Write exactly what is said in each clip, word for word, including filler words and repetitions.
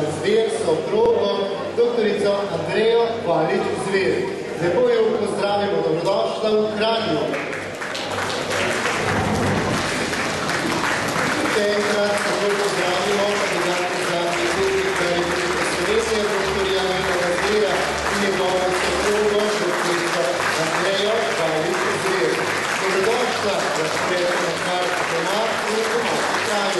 Zver, soprogo, doktorico Andrejo Valič-Zver. Lepo jo pozdravimo, dobrodošla v Kranju. Še enkrat tako pozdravimo kandidati za predsednika Republike Slovenije, doktorja Milana Zvera in njegovo soprogo, doktorico Andrejo Valič-Zver. Dobrodošla, lahko rečemo kar doma in doma v Kranju.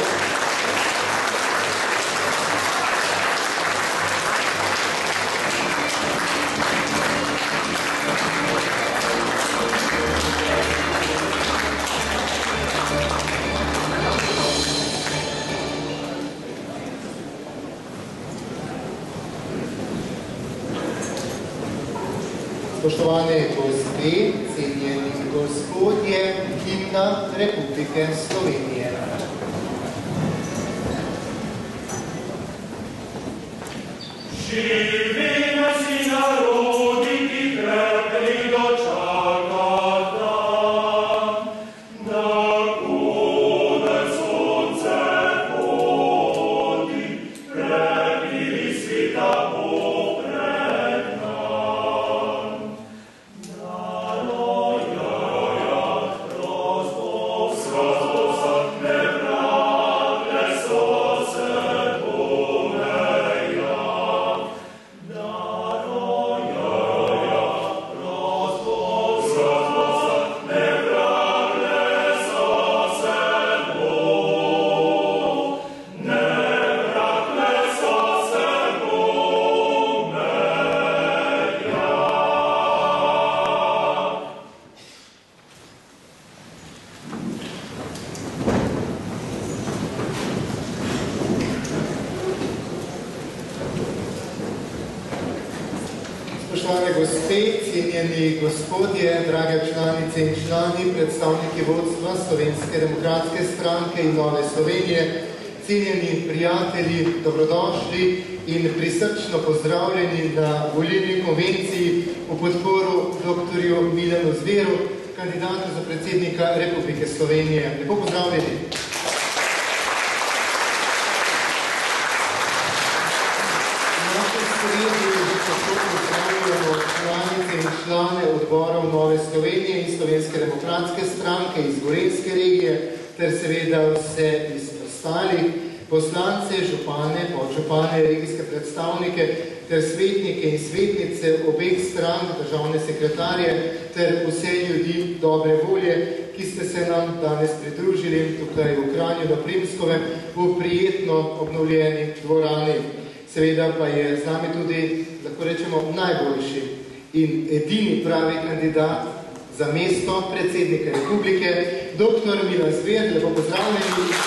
Spoštovane gospe, cenjeni gospodje, himna Republike Slovenije. Živi naši narodi, ki krepli dočaka dan, da konec sonce vodi, krepili svita popred nam. Naroja, rozbos, rozbosak ne vrable so se pomeja. Spoštovane gospe, cenjeni gospodje, drage članice in člani, predstavniki vodstva Slovenske demokratske stranke in Nove Slovenije, cenjeni prijatelji, dobrodošli in prisrčno pozdravljeni na volilni konvenciji v podporu doktorju Milanu Zveru, kandidatu za predsednika Republike Slovenije. Lepo pozdravljeni. Članice in člane odborov Nove Slovenije in Slovenske demokratske stranke iz Gorenjske regije ter seveda vse iz ostalih poslance, župane, podžupane, regijske predstavnike ter svetnike in svetnice obeh strank, državne sekretarje ter vse ljudi dobre volje, ki ste se nam danes pridružili tukaj v Kranju na Primskovem v prijetno obnovljeni dvorani. Seveda pa je z nami tudi, lahko rečemo, najboljši in edini pravi kandidat za mesto predsednika Republike, doktor Milan Zver. Lepo pozdravljeni.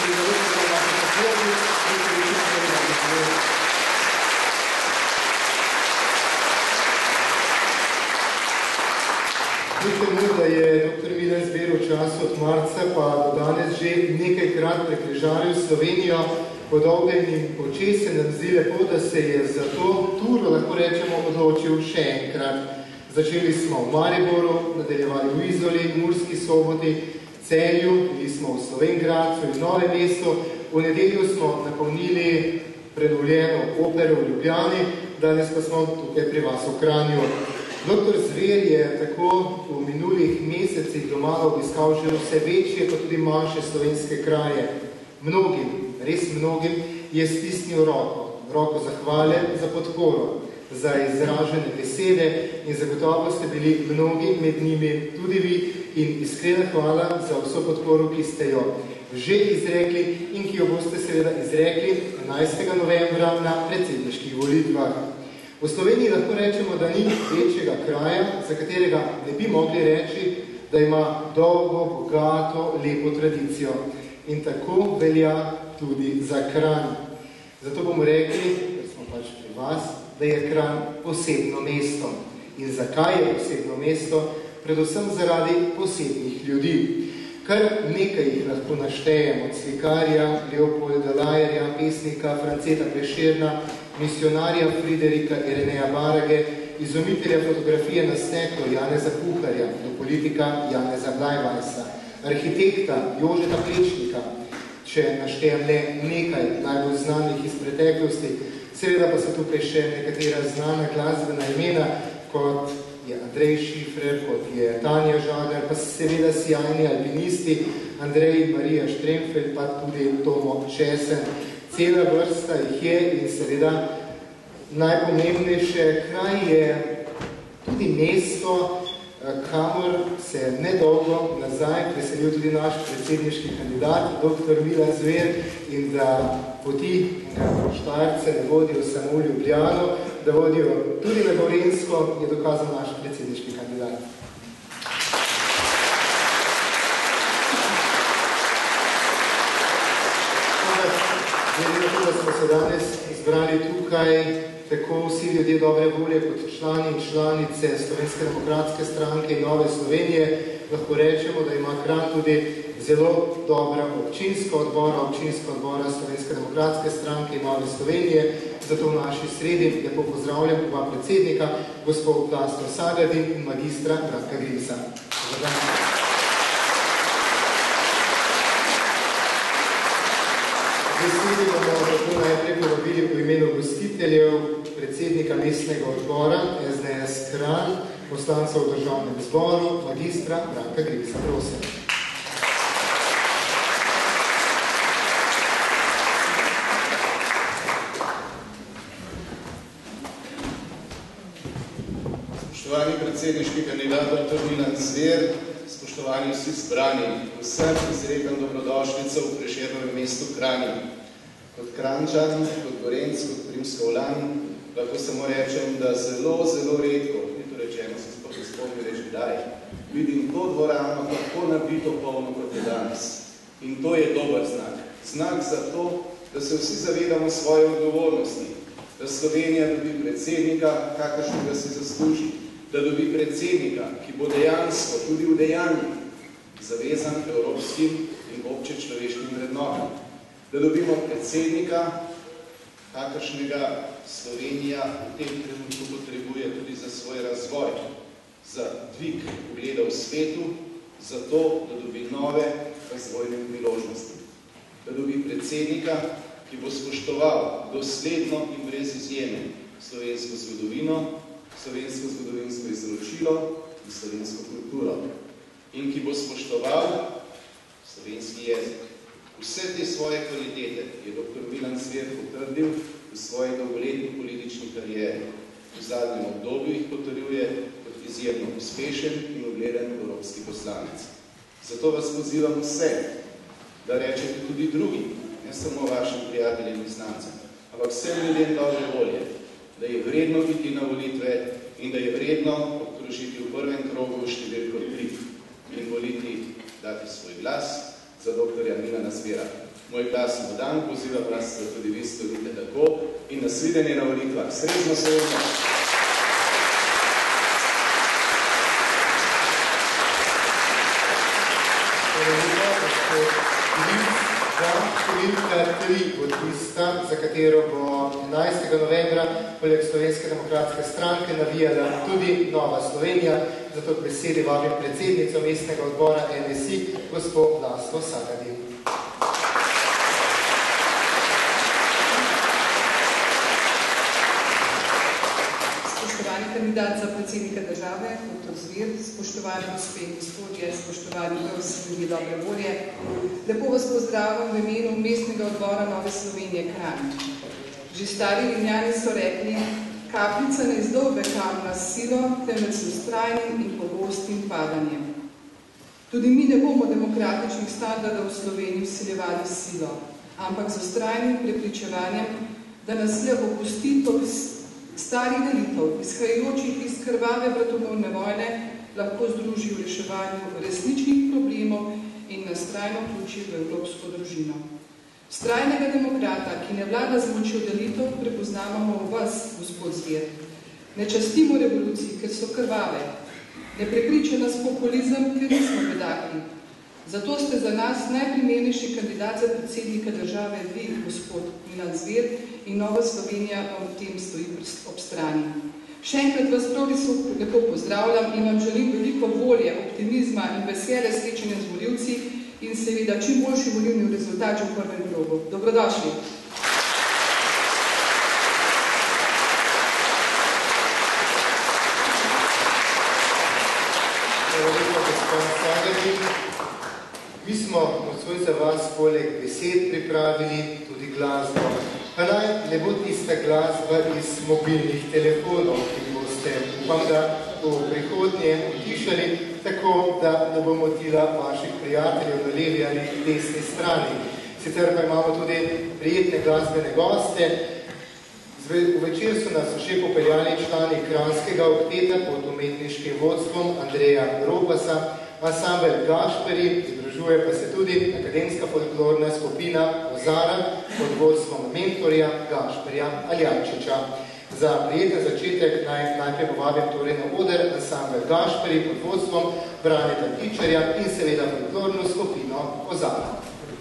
Kljub da je doktor Milan Zver v času od marca pa do danes že nekajkrat prekrižaril Slovenijo po dolgem in počez, se nam zdi lepo, da se je za to turo, lahko rečemo, odločil še enkrat. Začeli smo v Mariboru, nadaljevali v Izoli, Murski Soboti, Celju, bili smo v Slovenj Gradcu in Novem mestu, v nedeljo smo napolnili prenovljeno opero v Ljubljani, danes pa smo tukaj pri vas v Kranju. Doktor Zver je tako v minulih mesecih domala obiskal že vse večje, pa tudi manjše slovenske kraje. Mnogim, res mnogim, je stisnil roko, roko zahvale za podporo, za izražene besede in zagotovo ste bili mnogi med njimi tudi vi in iskrena hvala za vso podporo, ki ste jo že izrekli in ki jo boste seveda izrekli enajstega novembra na predsedniških volitvah. V Sloveniji lahko rečemo, da ni večjega kraja, za katerega ne bi mogli reči, da ima dolgo, bogato, lepo tradicijo. In tako velja tudi za Kranj. Zato bomo rekli, ker smo pač pri vas, da je Kranj posebno mesto. In zakaj je posebno mesto? Predvsem zaradi posebnih ljudi. Kar nekaj jih lahko naštejem, od slikarja Leopolda Lajerja, pesnika Franceta Prešerna, misionarja Friderika Ireneja Barage, izumitelja fotografije na steklu Janeza Puharja, do politika Janeza Blajvajsa, arhitekta Jožeta Plečnika, če naštejem le nekaj najbolj znanih iz preteklosti, Seveda pa so tukaj še nekatera znana glasbena imena, kot je Andrej Šifrer, kot je Tanja Žagar, pa seveda sjajni alpinisti Andrej in Marija Štremfeld, pa tudi Tomo Česen. Cela vrsta jih je in seveda najpomembnejše, kraj je tudi mesto, kamor se je nedolgo nazaj preselil tudi naš predsedniški kandidat, doktor Milan Zver, in da poti Štajerce ne vodijo samo v Ljubljano, da vodijo tudi na Gorenjsko, je dokazal naš predsedniški kandidat. Glede na to, da smo se danes izbrali tukaj, tako vsi ljudje dobre volje kot člani in članice Slovenske demokratske stranke in Nove Slovenije, lahko rečemo, da ima Kranj tudi zelo dobra občinska odbora, občinska odbora Slovenske demokratske stranke in Nove Slovenije. Zato v naši sredi lepo pozdravljam oba predsednika, gospod Laslo Sagadin in magistra Bratka Grimsa. Veseli bomo tako najprej povabili v imenu gostiteljev predsednika mestnega odbora S D S Kranj, poslancev v državnem zboru, magistra Bratka Grimsa. Prosim. Spoštovani predsedniški kandidat doktor Milan Zver, spoštovani vsi zbrani, vsem izrekam dobrodošlico v Prešernovem mestu Kranju. Kot Kranjčan, kot Gorenc, kot Primsko-Olan, lahko samo rečem, da zelo, zelo redko, ni to rečeno, se sploh ne spomnim reči kdaj, vidim to dvorano tako nabito polno kot je danes. In to je dober znak. Znak za to, da se vsi zavedamo svoje odgovornosti, da Slovenija dobi predsednika, kakršnega se zasluži, da dobi predsednika, ki bo dejansko tudi v dejanju zavezan k evropskim in obče človeškim vrednotam. Da dobimo predsednika, kakršnega Slovenija v tem trenutku potrebuje tudi za svoj razvoj, za dvig ugleda v svetu, za to, da dobi nove razvojne priložnosti. Da dobi predsednika, ki bo spoštoval dosledno in brez izjeme slovensko zgodovino, slovensko zgodovinsko izročilo in slovensko kulturo. In ki bo spoštoval slovenski jezik. Vse te svoje kvalitete je doktor Milan Zver potrdil v svoji dolgoletni politični karieri. V zadnjem obdobju jih potrjuje kot izjemno uspešen in ugleden evropski poslanec. Zato vas pozivam vse, da rečete tudi drugim, ne samo vašim prijateljem in znancem, ampak vsem ljudem dobre volje, da je vredno biti na volitve in da je vredno obkrožiti v prvem krogu številko tri in voliti, dati svoj glas za doktorja Milana Zvera. Moj glas bo dan, pozivam vas, da tudi vi storite tako in nasvidenje na volitvah. Srečno srečno! Številka tri bo tista, za katero bo enajstega novembra poleg Slovenske demokratske stranke navijala tudi Nova Slovenija, zato k besedi vabim predsednico mestnega odbora N S I, gospod Laslo Sagadin. Spoštovani kandidat za predsednika države, doktor Zver, spoštovani gospe in gospodje, spoštovani vsi ljudi dobre volje, lepo vas pozdravljam v imenu mestnega odbora Nove Slovenije Kranj. Že stari Rimljani so rekli, kapljica ne izdolbe kamna s silo, temveč s vztrajnim in pogostim padanjem. Tudi mi ne bomo demokratičnih standardov v Sloveniji vsiljevali s silo, ampak z vztrajnim prepričevanjem, da nas le opustitev starih delitev, izhajajočih iz krvave bratomorne vojne, lahko združi v reševanju resničnih problemov in nas trajno vključi v evropsko družino. Vztrajnega demokrata, ki ne vlada z močjo delitev, prepoznavamo v vas, gospod Zver. Ne častimo revolucij, ker so krvave. Ne prepriča nas populizem, ker nismo bedaki. Zato ste za nas najprimernejši kandidat za predsednika države vi, gospod Milan Zver, in Nova Slovenija vam v tem stoji ob strani. Še enkrat vas prav lepo pozdravljam in vam želim veliko volje, optimizma in veselje srečanja z volivci in seveda čim boljši volilni rezultat v prvem krogu. Dobrodošli! Mi smo nocoj za vas poleg besed pripravili tudi glasbo. Pa naj ne bo tista glasba iz mobilnih telefonov, ki boste, upam, da v prihodnje utišali, tako da ne bo motila vaših prijateljev na levi ali desni strani. Sicer pa imamo tudi prijetne glasbene goste. V večer so nas še popeljali člani Kranjskega okteta pod umetniškim vodstvom Andreja Ropasa, ansambel Gašperi, združuje pa se tudi akademska folklorna skupina Ozara pod vodstvom mentorja Gašperja Aljančiča. Za prijeten začetek naj najprej povabim torej na oder ansambel Gašperi pod vodstvom Braneta Tičarja in seveda folklorno skupino Ozara.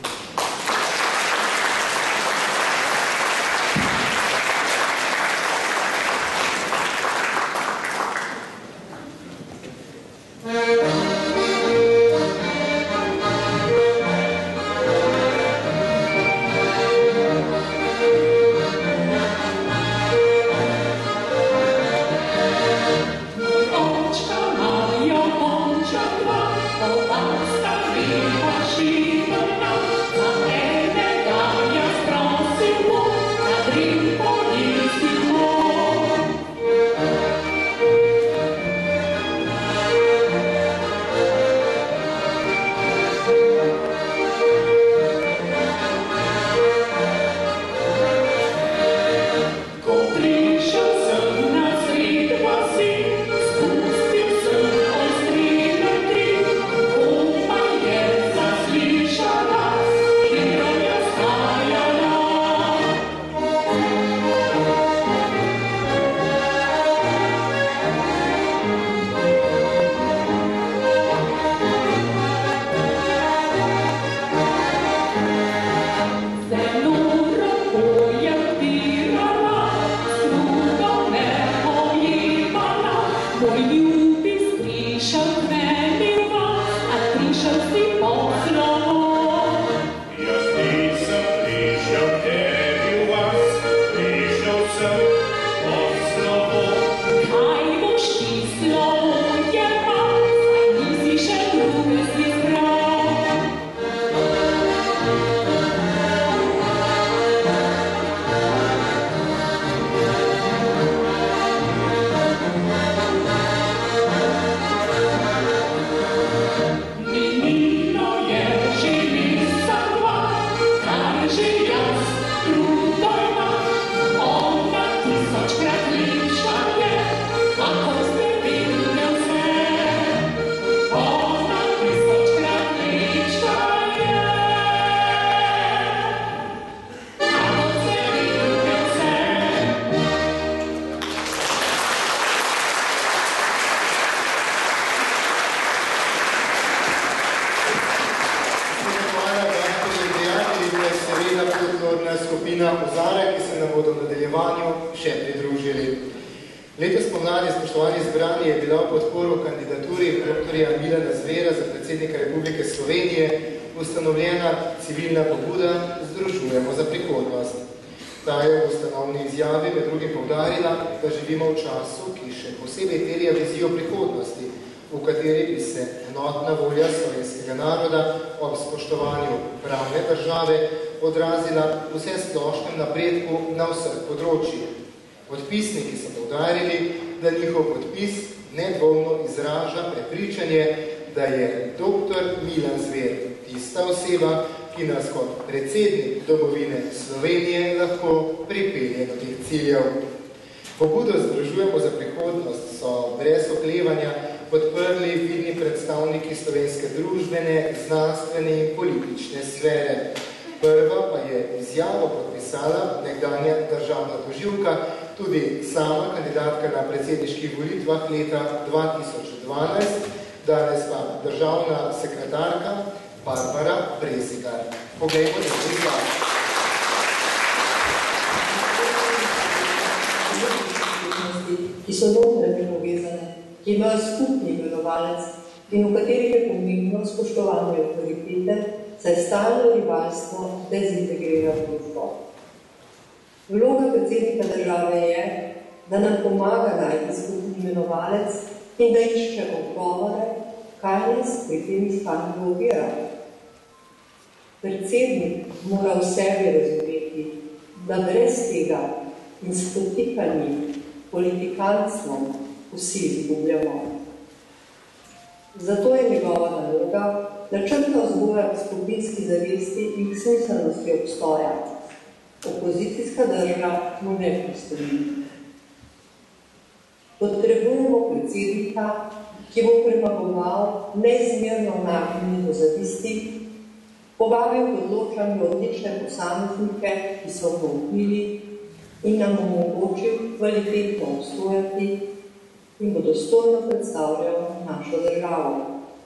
Podpisniki so poudarili, da njihov podpis nedvomno izraža prepričanje, da je doktor Milan Zver tista oseba, ki nas kot predsednik domovine Slovenije lahko pripelje do teh ciljev. Pobudo Združujemo za prihodnost so brez oklevanja podprli vidni predstavniki slovenske družbene, znanstvene in politične sfere. Prva pa je izjavo podpisala nekdanja državna tožilka, tudi sama kandidatka na predsedniških volitvah leta dva tisoč dvanajst, danes pa državna sekretarka Barbara Brezigar. Poglejmo, da se izgleda. Ki so notranje povezane, ki imajo skupni imenovalec in v katerih je pomembno spoštovanje avtoritete, saj stalno rivalstvo dezintegrira družbo. Vloga predsednika države je, da nam pomaga najti skupni imenovalec in da išče odgovore kaj nas pri tem iskanju ovira. Predsednik mora v sebi razumeti, da brez tega in spotikanji politikanstvom vsi izgubljamo. Zato je njegova naloga, da črta vzgoja v skupinski zavesti in smiselnosti obstoja. Opozicijska drža mu ne postoji. Potrebujemo predsednika, ki bo premagoval neizmerno nagnjenje do zavisti, povabil k odločanju odlične posameznike, ki so vpili in nam omogočil kvalitetno obstojati in bo dostojno predstavljal našo državo.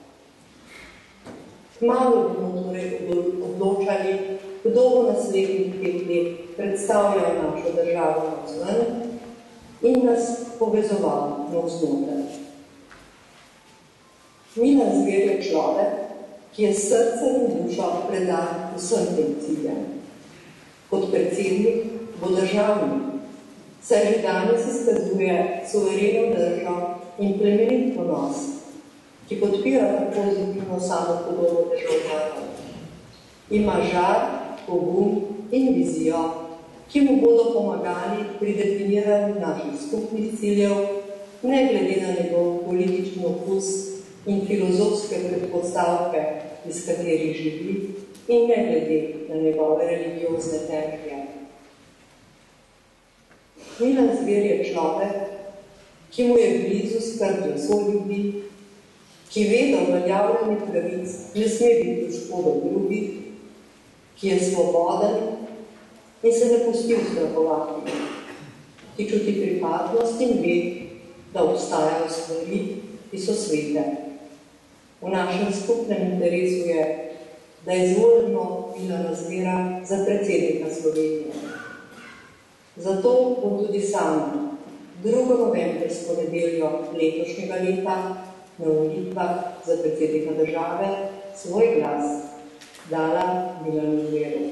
Kmalu bomo torej odločali, kdo bo naslednjih pet let predstavljal našo državo navzven in nas povezoval navznotraj. Milan Zver je človek, ki je srce in dušo predan vsem tem ciljem. Kot predsednik bo državnik, saj že danes izkazuje suvereno držo in plemenit ponos, ki podpira pozitivno samopodobo državljanov. Ima žar, pogum in vizijo, ki mu bodo pomagali pri definiranju naših skupnih ciljev, ne glede na njegov politični okus in filozofske predpostavke, iz katerih živi, in ne glede na njegove religiozne temelje. Milan Zver je človek, ki mu je blizu skrb za soljudi, ki ve, da uveljavljanje pravic ne sme biti v škodo drugih, ki je svoboden in se ne pusti ustrahovati, ki čuti pripadnost in ve, da obstajajo stvari, ki so svete. V našem skupnem interesu je, da je izvoljeno Milana Zvera za predsednika Slovenije. Zato bom tudi sama drugo novembrsko nedeljo letošnjega leta na volitvah za predsednika države svoj glas dala Milanu Zveru.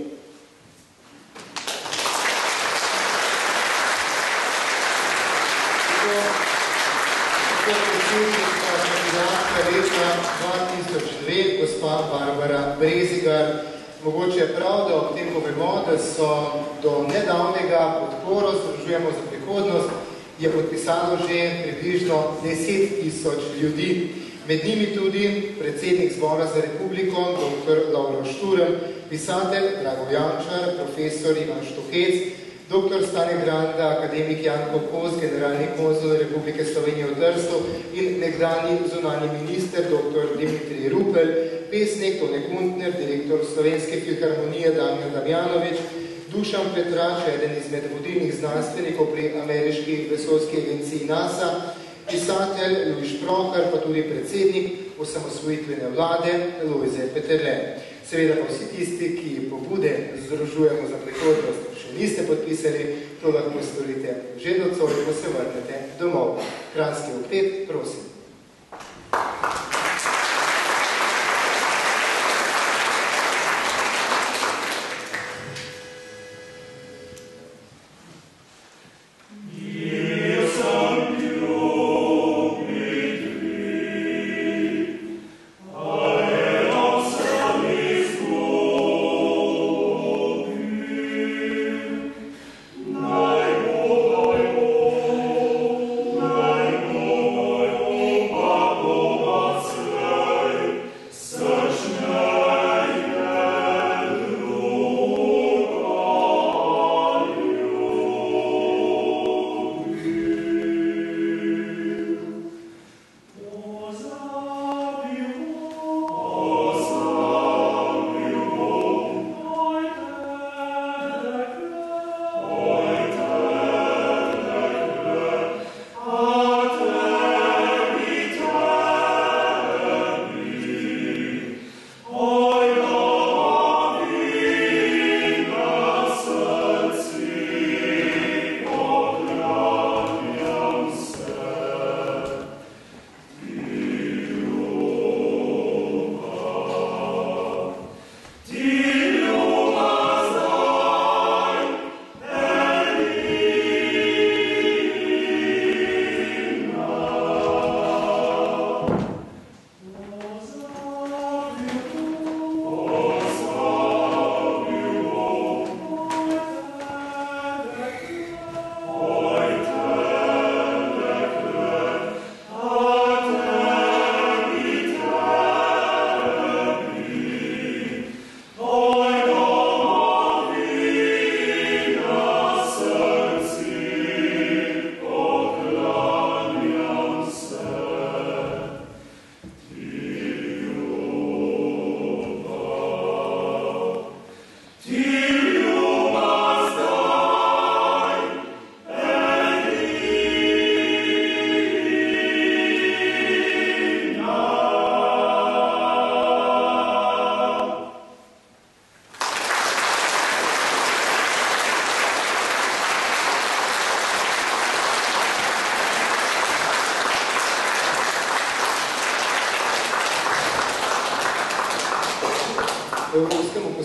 Leta dva tisoč dve, gospa Barbara Brezigar. Mogoče je prav, da ob tem povemo, da so do nedavnega podporo Združujemo za prihodnost je podpisalo že približno deset tisoč ljudi. Med njimi tudi predsednik Zbora za republiko, doktor Lovro Šturm, pisatelj Drago Jančar, profesor Ivan Štuhec, doktor Stane Granda, akademik Janko Kos, generalni konzul Republike Slovenije v Trstu in nekdanji zunanji minister, doktor Dimitrij Rupel, pesnik Tone Kuntner, direktor Slovenske filharmonije Damjan Damjanovič, Dušan Petrač, eden izmed vodilnih znanstvenikov pri ameriški vesoljski agenciji NASA, pisatelj Luiš Prohar, pa tudi predsednik osamosvojitvene vlade Lojze Peterle. Seveda pa vsi tisti, ki pobude Združujemo za prihodnost še niste podpisali, to lahko storite že nocoj, ko se vrnete domov. Kranjski oktet, prosim. Naj bo, naj bo, naj bo,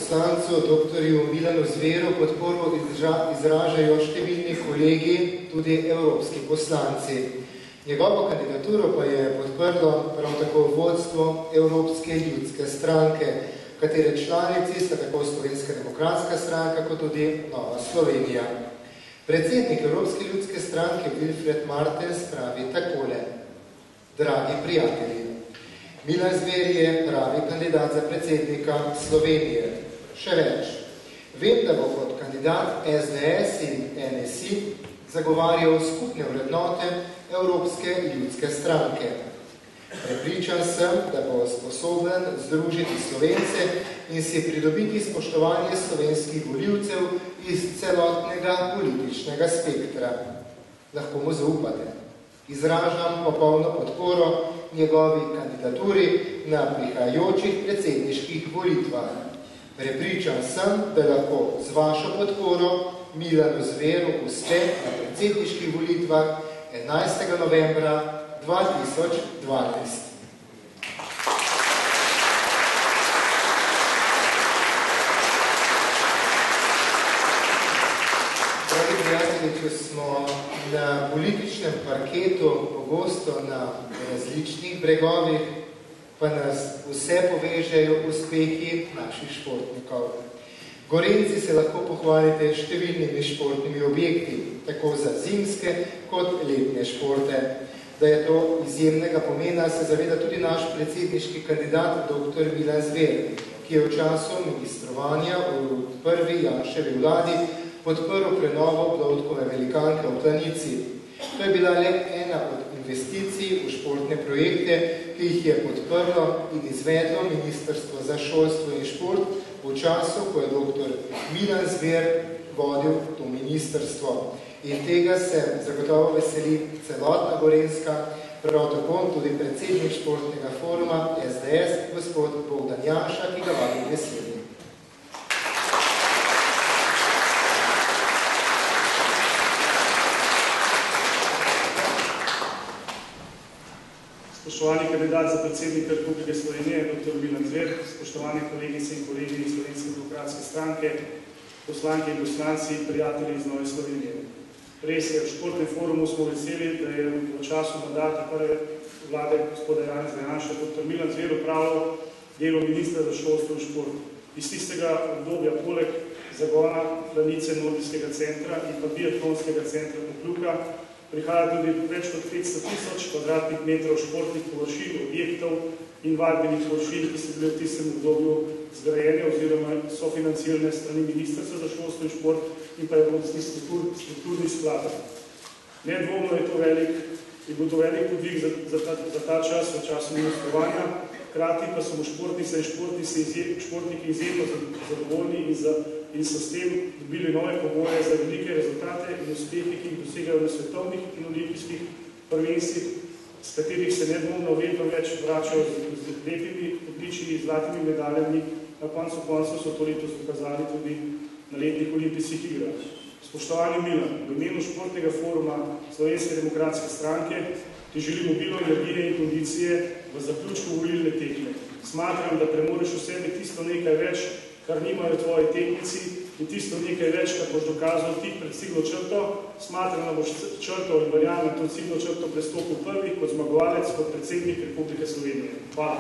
poslancu doktorju Milanu Zveru podporo izražajo številni kolegi, tudi evropski poslanci. Njegovo kandidaturo pa je podprlo prav tako vodstvo Evropske ljudske stranke, katere članici sta tako Slovenska demokratska stranka kot tudi Nova Slovenija. Predsednik Evropske ljudske stranke Wilfried Martens pravi takole: Dragi prijatelji, Milan Zver je pravi kandidat za predsednika Slovenije. Še več, vem, da bo kot kandidat S D S in N S I zagovarjal skupne vrednote Evropske ljudske stranke. Prepričan sem, da bo sposoben združiti Slovence in si pridobiti spoštovanje slovenskih volivcev iz celotnega političnega spektra. Lahko mu zaupate. Izražam popolno podporo njegovi kandidaturi na prihajajočih predsedniških volitvah. Prepričan sem, da lahko z vašo podporo Milanu Zveru uspe na predsedniških volitvah enajstega novembra dva tisoč dvanajst. Dragi prijatelji, če smo na političnem parketu pogosto na različnih bregovih, pa nas vse povežejo uspehi naših športnikov. Gorenci se lahko pohvalite številnimi športnimi objekti, tako za zimske kot letne športe. Da je to izjemnega pomena, se zaveda tudi naš predsedniški kandidat doktor Milan Zver, ki je v času ministrovanja v prvi Janševi vladi podprl prenovo Plodkove velikanke v Planici. To je bila le ena od investicij v športne projekte, ki jih je podprlo in izvedlo Ministrstvo za šolstvo in šport v času, ko je doktor Milan Zver vodil to ministrstvo. In tega se zagotovo veseli celotna Gorenjska, prav tako tudi predsednik športnega foruma S D S, gospod Bogdan Janša, ki ga vabim veseli. Spoštovani kandidat za predsednika Republike Slovenije, doktor Milan Zver, spoštovani kolegice in kolegi iz Slovenske demokratske stranke, poslanke in poslanci, prijatelji iz Nove Slovenije. Res je, v športnem forumu smo veseli, da je v času mandata prve vlade gospoda Janeza Janše doktor Milan Zver opravljal delo ministra za šolstvo in šport. Iz tistega obdobja poleg zagona Planice Nordijskega centra in pa biatlonskega centra Pokljuka prihaja tudi več kot petsto tisoč kvadratnih metrov športnih površin, objektov in vadbenih površin, ki so bile v tistem obdobju zgrajene oziroma sofinancirane strani Ministrstva za šolstvo in šport in pa evropskih strukturnih skladov. Nedvomno je to velik, je bil to velik podvig za, za, ta, za ta čas, v času ministrovanja, hkrati pa so športnice in športnice izjem, športniki izjemno zadovoljni in, za, in so s tem dobili nove pogoje za velike rezultate in uspehe, ki jih dosegajo na svetovnih in olimpijskih prvenstvih, s katerih se nedvomno vedno več vračajo z, z lepimi, odličnimi, zlatimi medaljami. Na koncu koncev so to letos dokazali tudi na letnih olimpijskih igrah. Spoštovani Milan, v imenu športnega foruma Slovenske demokratske stranke ti želim obilo energije in kondicije v zaključku volilne tekme. Smatram, da premoreš v sebi tisto nekaj več, kar nimajo tvoji tekmici in tisto nekaj več, kar boš dokazal tik pred ciljno črto. Smatram, da boš črto in verjamem to ciljno črto prestopil prvi kot zmagovalec, kot predsednik Republike Slovenije. Hvala.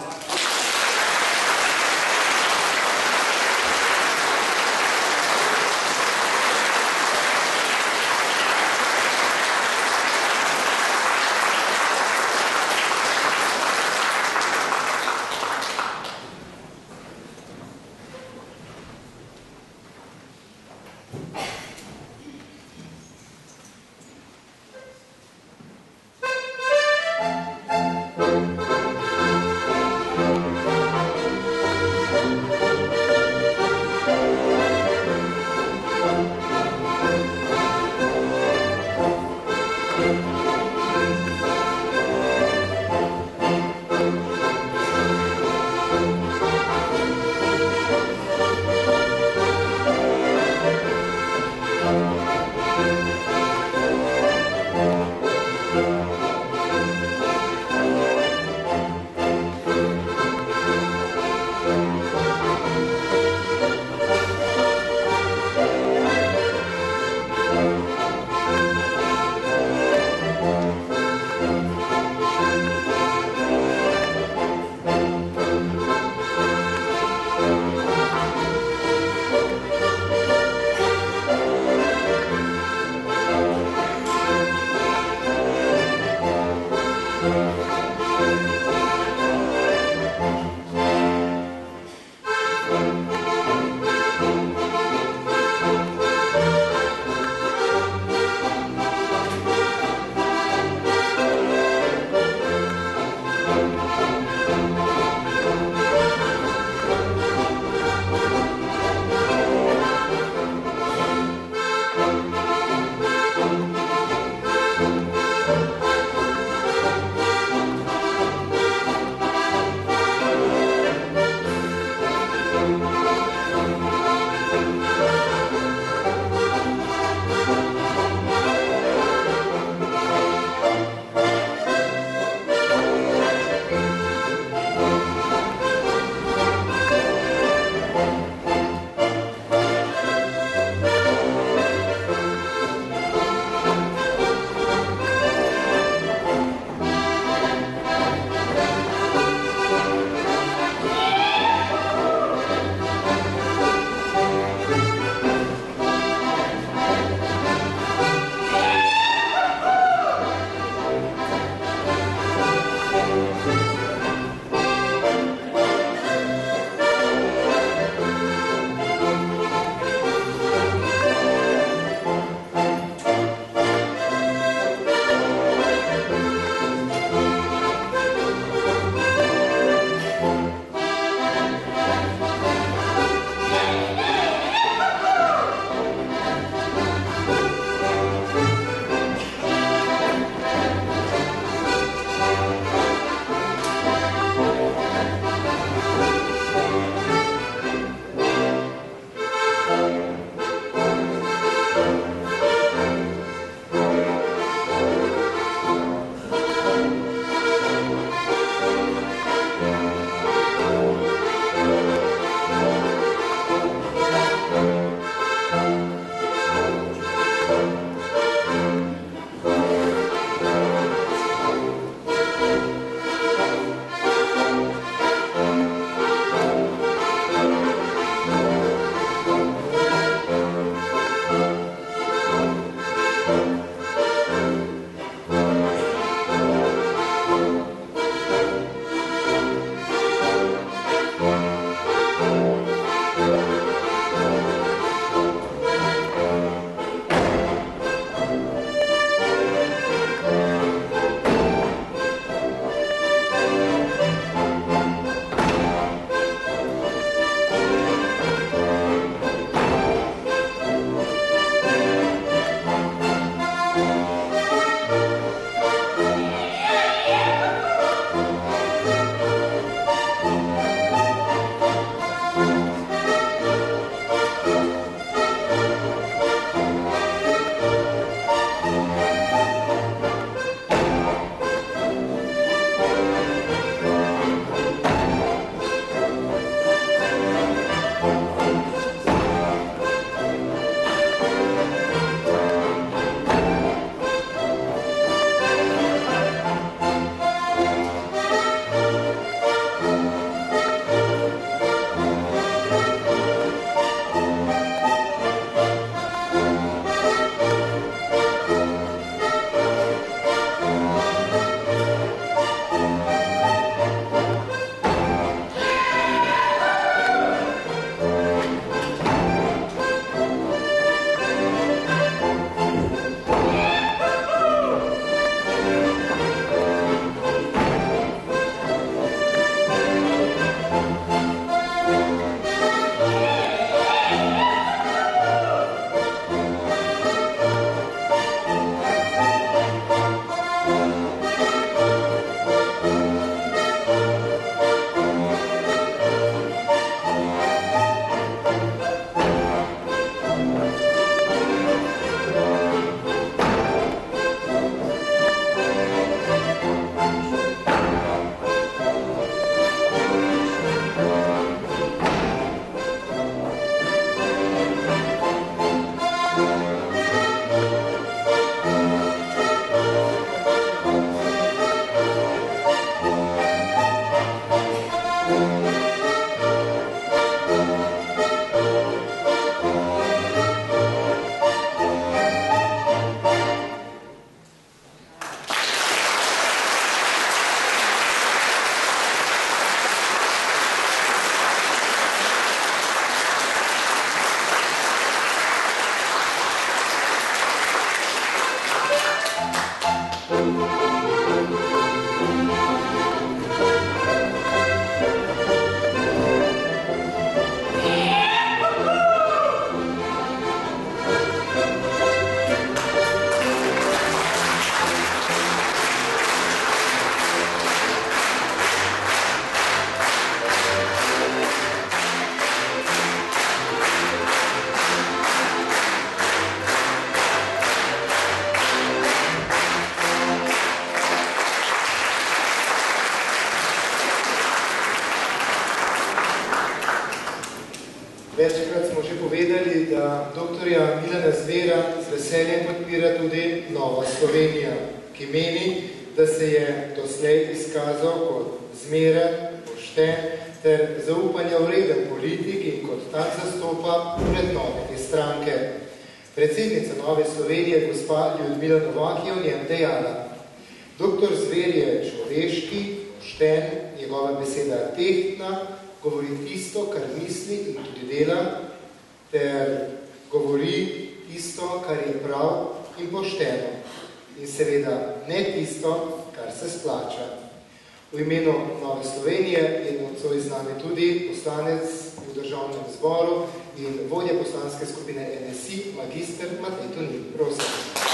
doktorja Milana Zvera z veseljem podpira tudi Nova Slovenija, ki meni, da se je doslej izkazal kot zmeren, pošten ter zaupanja vreden politik in kot tak zastopa vrednote te stranke. Predsednica Nove Slovenije, gospa Ljudmila Novak, je o njem dejala: doktor Zver je človeški, pošten, njegova beseda tehtna, govori tisto, kar misli in tudi dela, ter govori tisto, kar je prav in pošteno, in seveda ne tisto, kar se splača. V imenu Nove Slovenije je nocoj z nami tudi poslanec v Državnem zboru in vodja poslanske skupine N S I, magister Matej Tonin. Prosim.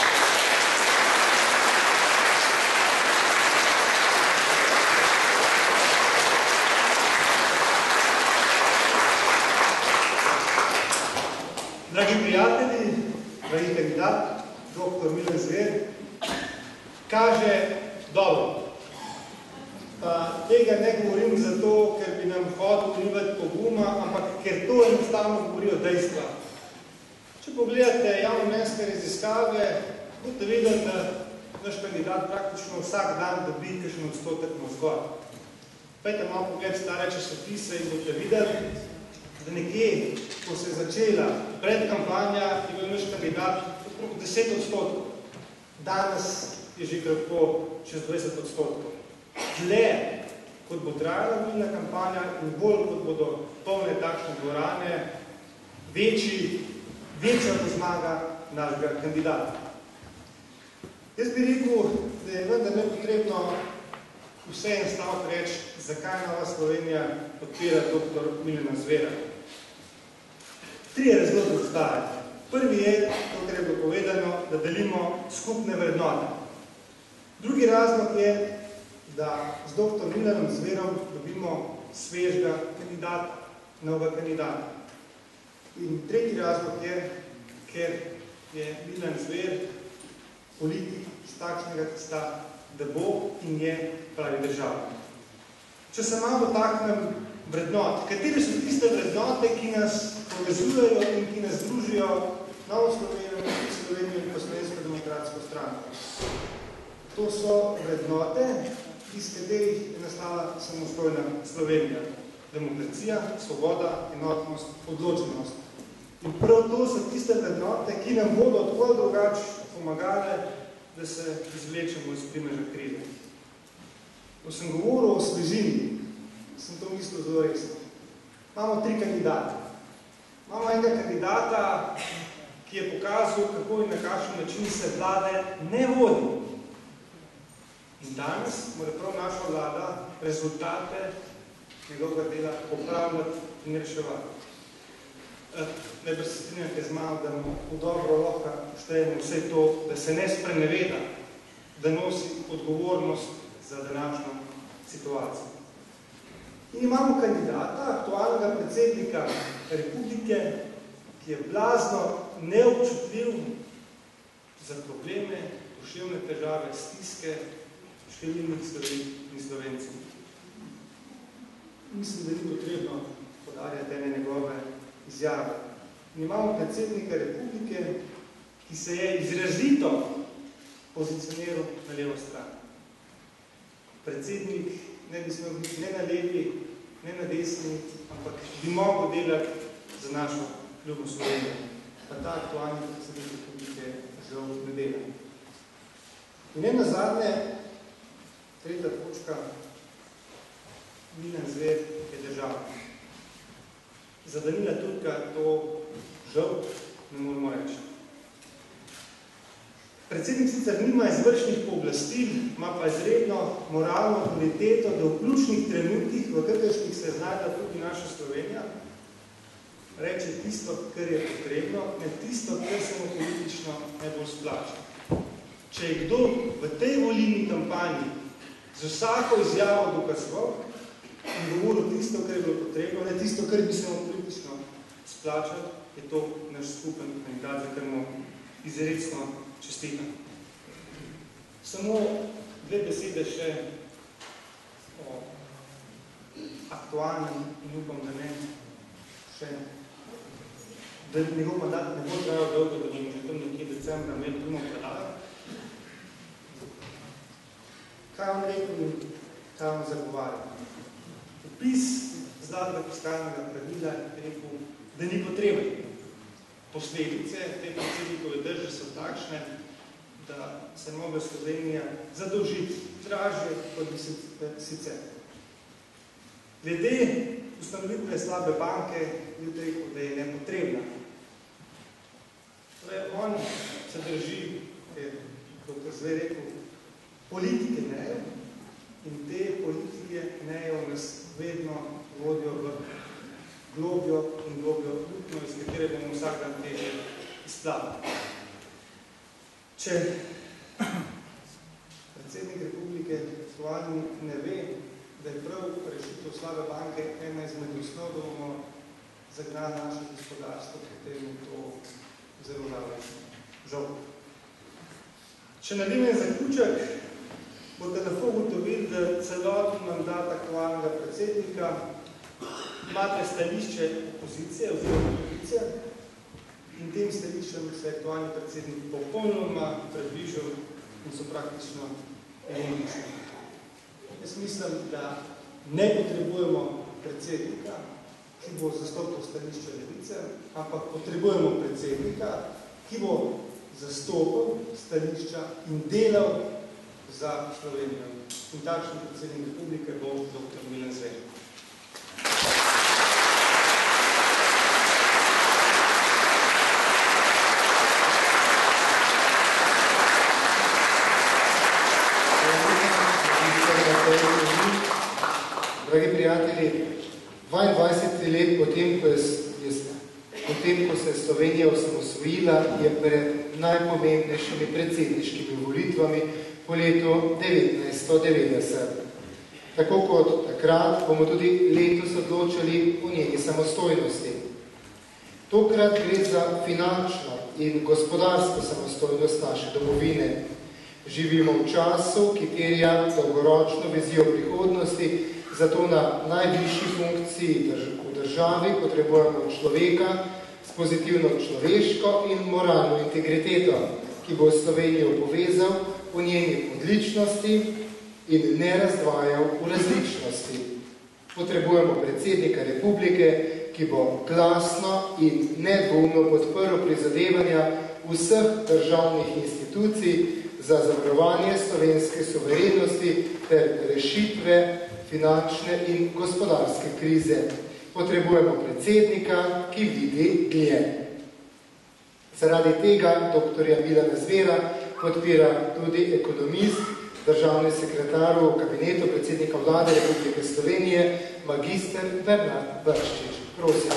Dragi prijatelji, dragi kandidat, doktor Milan Zver, kaže dobro. Pa tega ne govorim zato, ker bi nam hotel vlivati poguma, ampak ker to enostavno govori o dejstva. Če pogledate javnomnenjske raziskave, boste videli, da naš kandidat praktično vsak dan dobi kakšen odstotek navzgor. Pejte malo pogled stare časopise in boste videli, da nekje, ko se je začela pred kampanja, je bil naš kandidat okrog deset odstotkov. Danes je že krepko čez dvajset odstotkov. Dlje, kot bo trajala volilna kampanja in bolj, kot bodo polne takšne dvorane, večji, večja bo zmaga našega kandidata. Jaz bi rekel, da je vendar nepotrebno vse en stavek reči, zakaj Nova Slovenija podpira doktor Milana Zvera. Trije razlogi obstajajo. Prvi je, to kar je bilo povedano, da delimo skupne vrednote. Drugi razlog je, da z doktor Milanom Zverom dobimo svežega kandidata, novega kandidata. In tretji razlog je, ker je Milan Zver politik iz takšnega testa, da bo in je pravi država. Če se malo dotaknem vrednot, katere so tiste vrednote, ki nas povezujejo in ki nas združijo Novo Slovenijo, Slovenijo in Slovensko demokratsko stranko. To so vrednote, iz katerih je nastala samostojna Slovenija. Demokracija, svoboda, enotnost, odločenost. In prav to so tiste vrednote, ki nam bodo tako drugače pomagale, da se izvlečemo iz primeža krize. Ko sem govoril o svežini, sem to mislil zelo resno. Imamo tri kandidate. Imamo enega kandidata, ki je pokazal, kako in na kakšen način se vlade ne vodi. In danes mora prav naša vlada rezultate njegovega dela popravljati in reševati. Najbolj se strinjate z malo, da mu v dobro lahko štejemo vse to, da se ne spreneveda, da nosi odgovornost za današnjo situacijo. In imamo kandidata, aktualnega predsednika republike, ki je blazno neobčutljiv za probleme, duševne težave, stiske številnih Slovenk in Slovencev. Mislim, da ni potrebno podarjati ene njegove izjave. In imamo predsednika republike, ki se je izrazito pozicioniral na levo stran. Predsednik ne bi smel biti ne na levi, ne na desni, ampak bi mogel delati za našo ljubo Slovenijo. Pa ta aktualni predsednik republike žal ne dela. In ne nazadnje, tretja točka, Milan Zver je država. Za Danila Turka to žal ne moramo reči. Predsednik sicer nima izvršnih pooblastil, ima pa izredno moralno avtoriteto, da v ključnih trenutkih, v katerih se znajde tudi naša Slovenija, reče tisto, kar je potrebno, ne tisto, kar se mu politično najbolj splača. Če je kdo v tej volilni kampanji z vsako izjavo dokazoval in govoril tisto, kar je bilo potrebno, ne tisto, kar bi se mu politično splačal, je to naš skupen kandidat, za kar mu izredno čestitam. Samo dve besede še o aktualnem in upam, da ne še da njegov mandat ne bo trajal dolgo, da bomo že tam nekje decembra imeli drugo predalo. Kaj vam rekel in kaj vam zagovarjal? Opis zlatega fiskalnega pravila je rekel, da ni potreben. Posledice te predsednikove drže so takšne, da se moga Slovenija zadolžiti dražje kot bi sicer. Glede ustanovitve slabe banke je rekel, da je nepotrebna. Torej, on se drži, kot je zdaj rekel, politike nejo in te politike nejo nas vedno vodijo v globjo in globjo luknjo, iz katere bomo vsak dan teže izplavili. Če predsednik republike aktualni ne ve, da je prav rešitev slabe banke ena izmed osnov, da bomo zagnali naše gospodarstvo, potem je to zelo žal. Če naredimo zaključek, boste lahko ugotovili, da celoten mandat aktualnega predsednika imate stališče opozicije oziroma opozicije in tem stališčem se aktualni predsednik popolnoma približal in so praktično identični. Jaz mislim, da ne potrebujemo predsednika, ki bo zastopil stališče Levice, ampak potrebujemo predsednika, ki bo zastopil stališča in delal za Slovenijo. In takšen predsednik republike bo doktor Milan Zver. Dragi prijatelji, dvaindvajset let potem, ko, je, je, potem, ko se je Slovenija osamosvojila, je pred najpomembnejšimi predsedniškimi volitvami po letu devetnajststo devetdeset. Tako kot takrat bomo tudi letos odločali o njeni samostojnosti. Tokrat gre za finančno in gospodarsko samostojnost naše domovine. Živimo v času, ki terja dolgoročno vizijo prihodnosti, zato na najvišji funkciji v državi potrebujemo človeka s pozitivno človeško in moralno integriteto, ki bo Slovenijo povezal v njeni odličnosti in ne razdvajal v različnosti. Potrebujemo predsednika republike, ki bo glasno in nedvoumno podprl prizadevanja vseh državnih institucij za zavarovanje slovenske suverenosti ter rešitve finančne in gospodarske krize. Potrebujemo predsednika, ki vidi dlje. Zaradi tega doktorja Milana Zvera podpira tudi ekonomist, državni sekretar v kabinetu predsednika vlade Republike Slovenije, magister Bernard Brščič. Prosim.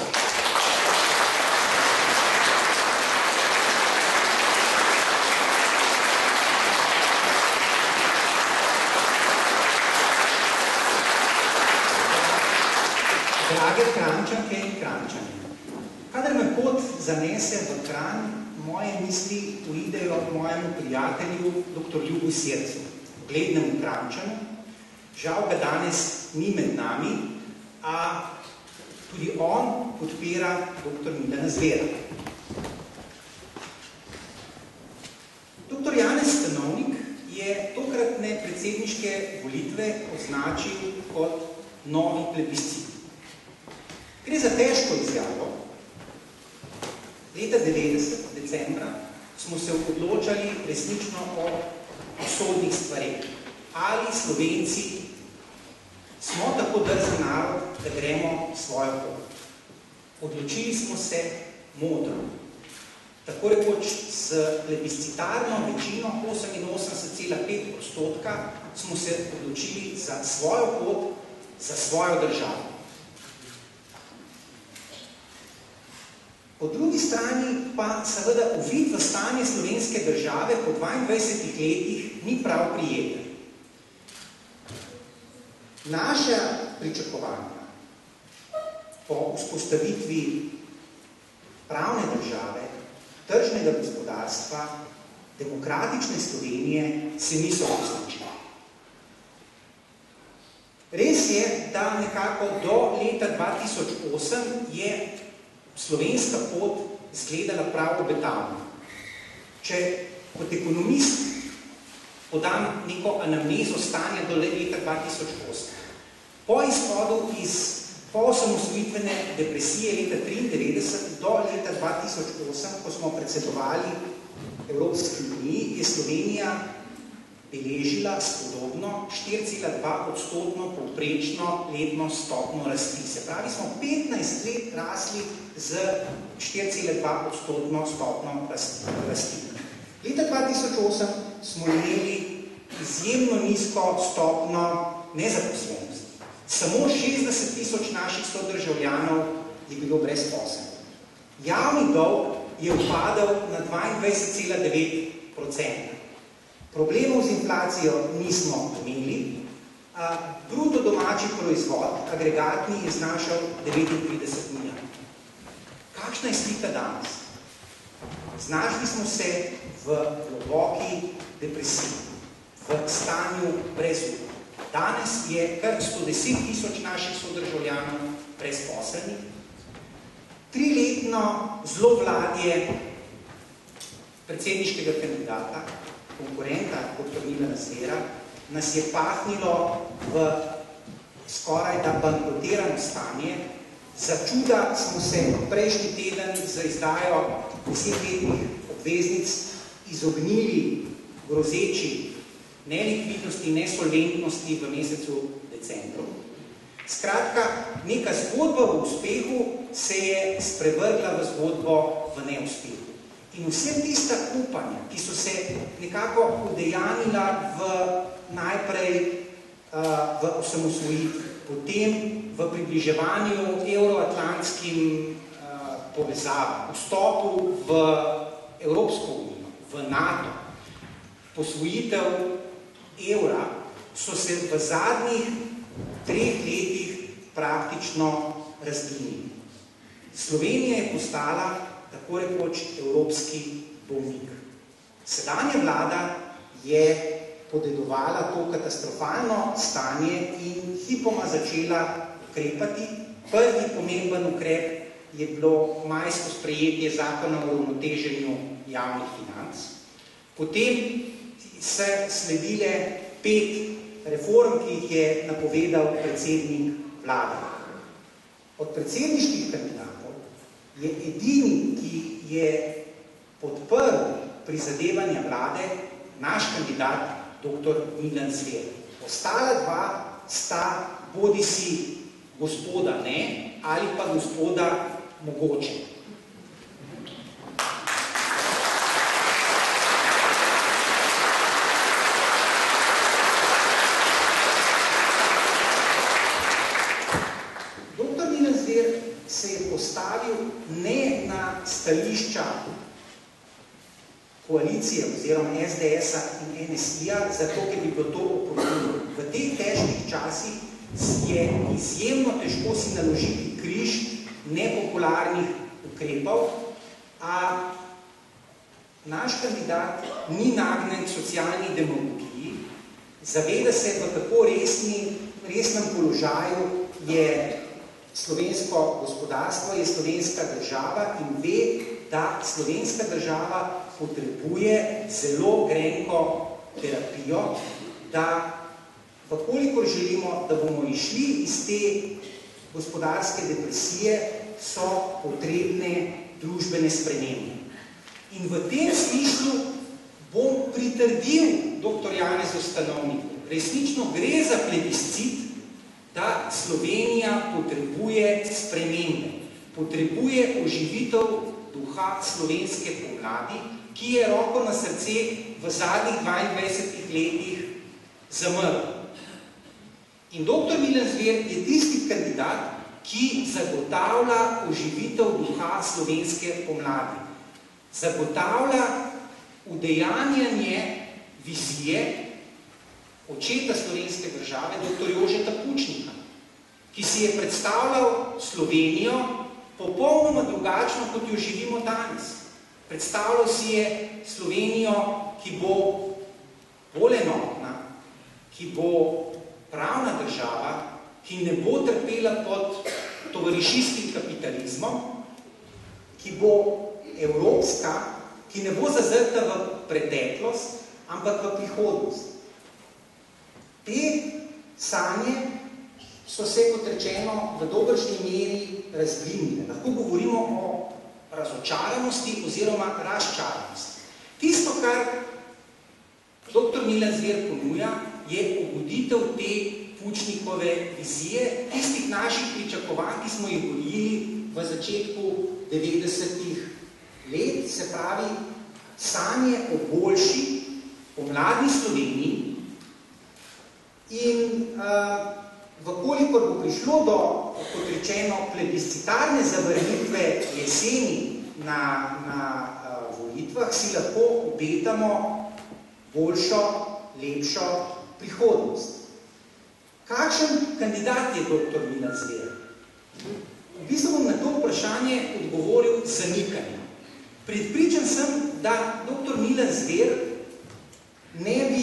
Drage Kranjčanke in Kranjčani, kadar me pot zanese v Kranj, moje misli uidejo mojemu prijatelju, doktor Ljubu Sircu, uglednemu Kranjčanu. Žal ga danes ni med nami, a tudi on podpira doktor Milana Zvera. Doktor Janez Stanovnik je tokratne predsedniške volitve označil kot novi plebiscit. Gre za težko izjavo. Leta devetdeset, decembra, smo se odločali resnično o usodnih stvareh. Ali Slovenci smo tako drzen narod, da gremo svojo pot. Odločili smo se modro. Tako rekoč s plebiscitarno večino oseminosemdeset cela pet odstotka smo se odločili za svojo pot, za svojo državo. Po drugi strani pa seveda uvid v stanje slovenske države po dvaindvajsetih letih ni prav prijeten. Naša pričakovanja po vzpostavitvi pravne države, tržnega gospodarstva, demokratične Slovenije se niso uresničile. Res je, da nekako do leta dva tisoč osem je slovenska pot izgledala prav obetavno. Če kot ekonomist podam neko anamnezo stanja do leta dva tisoč osem. Po izhodu iz poosamosvojitvene depresije leta triindevetdeset do leta dva tisoč osem, ko smo predsedovali Evropski uniji, je Slovenija beležila spodobno štiri cela dva odstotno povprečno letno stopno rasti. Se pravi, smo petnajst let rasli z štiri cela dva odstotno stopno rasti. Leta dva tisoč osem smo imeli izjemno nizko stopno nezaposlenosti. Samo šestdeset tisoč naših sodržavljanov je bilo brezposelnih. Javni dolg je upadal na dvaindvajset cela devet procenta. Problemov z inflacijo nismo imeli. Bruto domači proizvod, agregatni, je znašal devetintrideset milijard. Kakšna je slika danes? Znašli smo se v globoki depresiji, v stanju brezupa. Danes je kar sto deset tisoč naših sodržavljanov brezposelnih. Triletno zlovladje predsedniškega kandidata, konkurenta, doktor Milana Zvera, nas je pahnilo v skoraj da bankrotirano stanje. Za čuda smo se prejšnji teden za izdajo desetletnih obveznic izognili grozeči nelikvidnosti, nesolventnosti v mesecu decembru. Skratka, neka zgodba v uspehu se je sprevrgla v zgodbo v neuspehu. In vse tista upanja, ki so se nekako udejanila v najprej uh, v osamosvojitvi, potem v približevanju euroatlantskim uh, povezavam, vstopu v Evropsko unijo, v NATO, posvojitev evra, so se v zadnjih treh letih praktično razblinili. Slovenija je postala tako rekoč evropski bolnik. Sedanja vlada je podedovala to katastrofalno stanje in hipoma začela ukrepati. Prvi pomemben ukrep je bilo majsko sprejetje zakona o uravnoteženju javnih financ. Potem se sledile pet reform, ki jih je napovedal predsednik vlade. Od predsedniških kandidatov je edini, ki je podprl prizadevanja vlade, naš kandidat, doktor Milan Zver. Ostala dva sta bodisi gospoda ne, ali pa gospoda mogoče. Doktor Milan Zver se je postavil ne na stališča koalicije oziroma es de es-a in en es i-ja, zato, ker bi bilo to oportuno. V teh težkih časih je izjemno težko si naložiti križ nepopularnih ukrepov, a naš kandidat ni nagnjen k socialni demagogiji, zaveda se, v kako resni, resnem položaju je slovensko gospodarstvo, je slovenska država in ve, da slovenska država potrebuje zelo grenko terapijo, da vkolikor želimo, da bomo išli iz te gospodarske depresije, so potrebne družbene spremembe. In v tem smislu bom pritrdil doktor Janezu Stanovniku. Resnično gre za plebiscit, da Slovenija potrebuje spremembe, potrebuje oživitev duha slovenske pomladi, ki je roko na srce v zadnjih dvaindvajsetih letih zamrl. In doktor Milan Zver je tisti kandidat, ki zagotavlja oživitev duha slovenske pomladi. Zagotavlja udejanjanje vizije očeta slovenske države, doktor Jožeta Pučnika, ki si je predstavljal Slovenijo popolnoma drugačno, kot jo živimo danes. Predstavljal si je Slovenijo, ki bo bolj enotna, ki bo pravna država, ki ne bo trpela pod tovarišijskim kapitalizmom, ki bo evropska, ki ne bo zazrta v preteklost, ampak v prihodnost. Te sanje so se, kot rečeno, v dobršni meri razblinile. Lahko govorimo o razočaranosti oziroma razčaranosti. Tisto, kar doktor Milan Zver ponuja, je obuditev te Pučnikove vizije, tistih naših pričakovanj, ki smo jih gojili v začetku devetdesetih let, se pravi sanje o boljši, o mladni Sloveniji. In uh, vkolikor bo prišlo do, kot rečeno, plebiscitarne zavrnitve jeseni na, na uh, volitvah, si lahko obetamo boljšo, lepšo prihodnost. Kakšen kandidat je doktor Milan Zver? V bistvu bom na to vprašanje odgovoril z zanikanjem. Prepričan sem, da doktor Milan Zver ne bi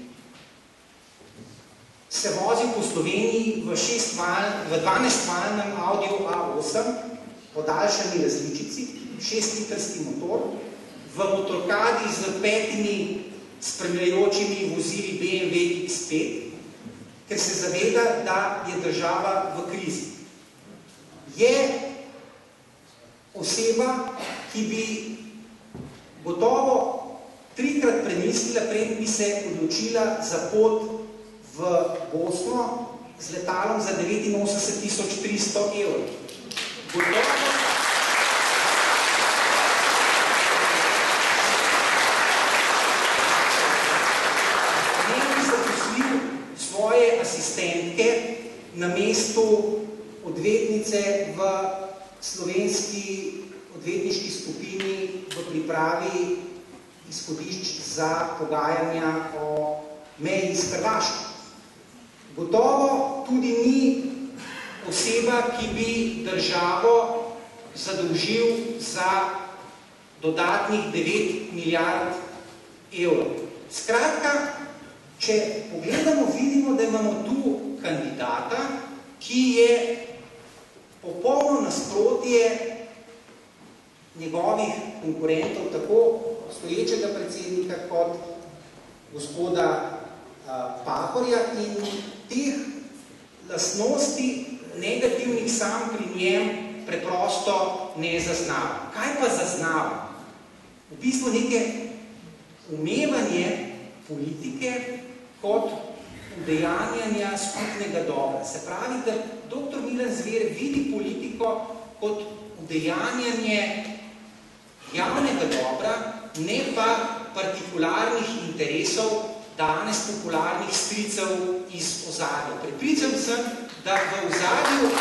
se vozil po Sloveniji v, v dvanajstvaljnem Audi A osem, podaljšani različici, šestlitrski motor, v motorkadi z petimi spremljajočimi vozili B M W X pet, ker se zaveda, da je država v krizi. Je oseba, ki bi gotovo trikrat premislila, preden bi se odločila za pot v Bosno z letalom za devetinosemdeset tisoč tristo evrov. Gotovo svoje asistentke na mestu odvetnice v slovenski odvetniški skupini v pripravi izhodišč za pogajanja o meji s Hrvaško. Gotovo tudi ni oseba, ki bi državo zadolžil za dodatnih devet milijard evrov. Skratka, če pogledamo, vidimo, da imamo tu kandidata, ki je popolno nasprotje njegovih konkurentov, tako stoječega predsednika kot gospoda uh, Pahorja, in teh lastnosti negativnih sam pri njem preprosto ne zaznava. Kaj pa zaznava? V bistvu neke umevanje politike kot udejanjanja skupnega dobra. Se pravi, da doktor Milan Zver vidi politiko kot udejanjanje javnega dobra, ne pa partikularnih interesov danes popularnih stricev iz ozadja. Prepričan sem, da v ozadju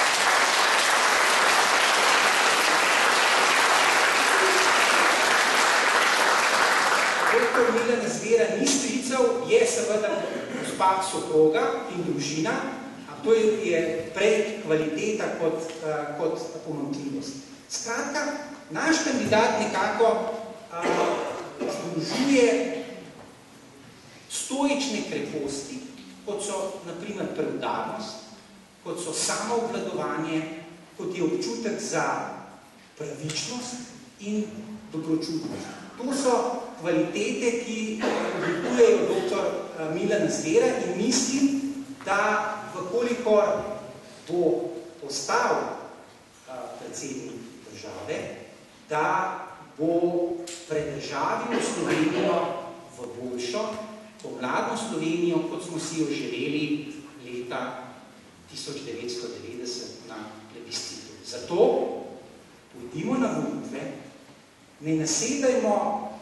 doktor Milana Zvera ni stricev, je seveda gospa soproga in družina, a to je prej kvaliteta kot, uh, kot pomanjkljivost. Skratka, naš kandidat nekako uh, združuje stoične kreposti, kot so na primer preudarnost, kot so samoobvladovanje, kot je občutek za pravičnost in dobročutnost. To so kvalitete, ki oblikujejo doktor Milana Zvera, in mislim, da vkolikor bo postal predsednik države, da bo predržavil Slovenijo v boljšo, pomladno Slovenijo, kot smo si jo želeli leta tisoč devetsto devetdeset na plebiscitu. Zato pojdimo na volitve, ne nasedajmo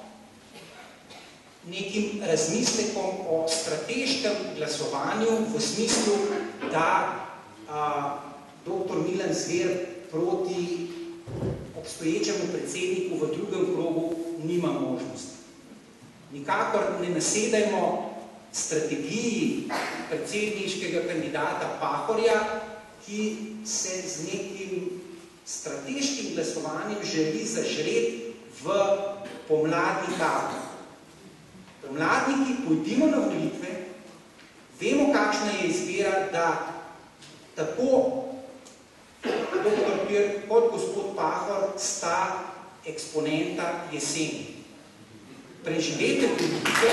nekim razmislekom o strateškem glasovanju v smislu, da a, doktor Milan Zver proti obstoječemu predsedniku v drugem krogu nima možnosti. Nikakor ne nasedajmo strategiji predsedniškega kandidata Pahorja, ki se z nekim strateškim glasovanjem želi zažreti v pomladni tabor. Pomladniki, pojdimo na volitve, vemo, kakšna je izbira, da tako doktor Pir kot gospod Pahor sta eksponenta jeseni. Preživete politike,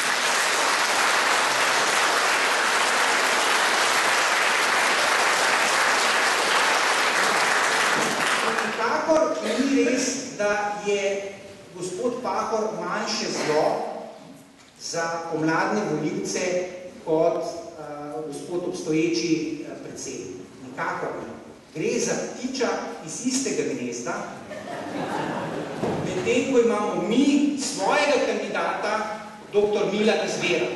nikakor ni res, da je gospod Pahor manjše zlo za pomladne volivce kot uh, gospod obstoječi uh, predsednik. Nikakor ne. Gre za ptiča iz istega gnezda, medtem ko imamo mi svojega kandidata, doktor Milana Zvera.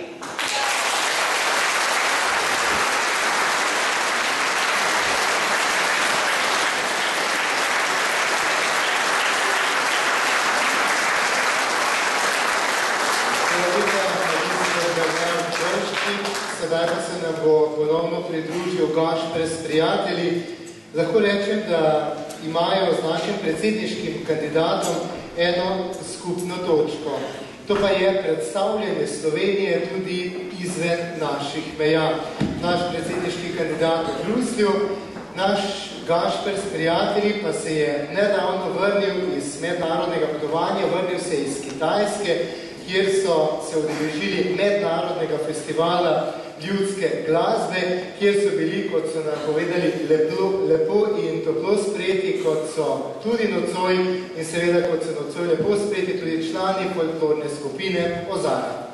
Sedaj pa se nam bo ponovno pridružil Gašper s prijatelji. Lahko rečem, da imajo z našim predsedniškim kandidatom eno skupno točko. To pa je predstavljanje Slovenije tudi izven naših meja. Naš predsedniški kandidat v Bruslju, naš Gašper s prijatelji pa se je nedavno vrnil iz mednarodnega potovanja, vrnil se iz Kitajske, kjer so se udeležili mednarodnega festivala ljudske glasbe, kjer so bili, kot so nam povedali, lepo, lepo in toplo sprejeti, kot so tudi nocoj in seveda, kot so nocoj lepo sprejeti tudi člani folklorne skupine Ozara.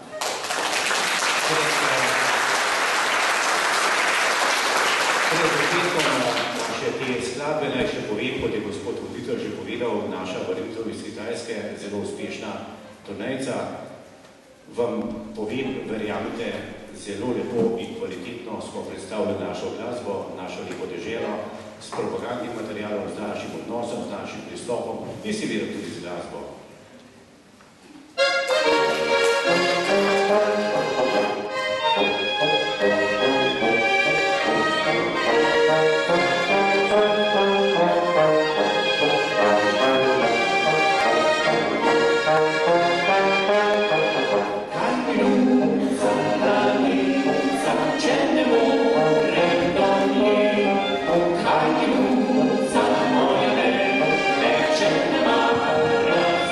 Pred začetkom naše te skladbe naj še povem, kot je gospod voditelj že povedal, naša vrnitev iz Kitajske, zelo uspešna turnejca. Vam povem, verjamite, zelo lepo in kvalitetno smo predstavili našo glasbo, našo lepo deželo, s propagandnim materialom, z našim odnosom, z našim pristopom in seveda tudi z glasbo. Thank you.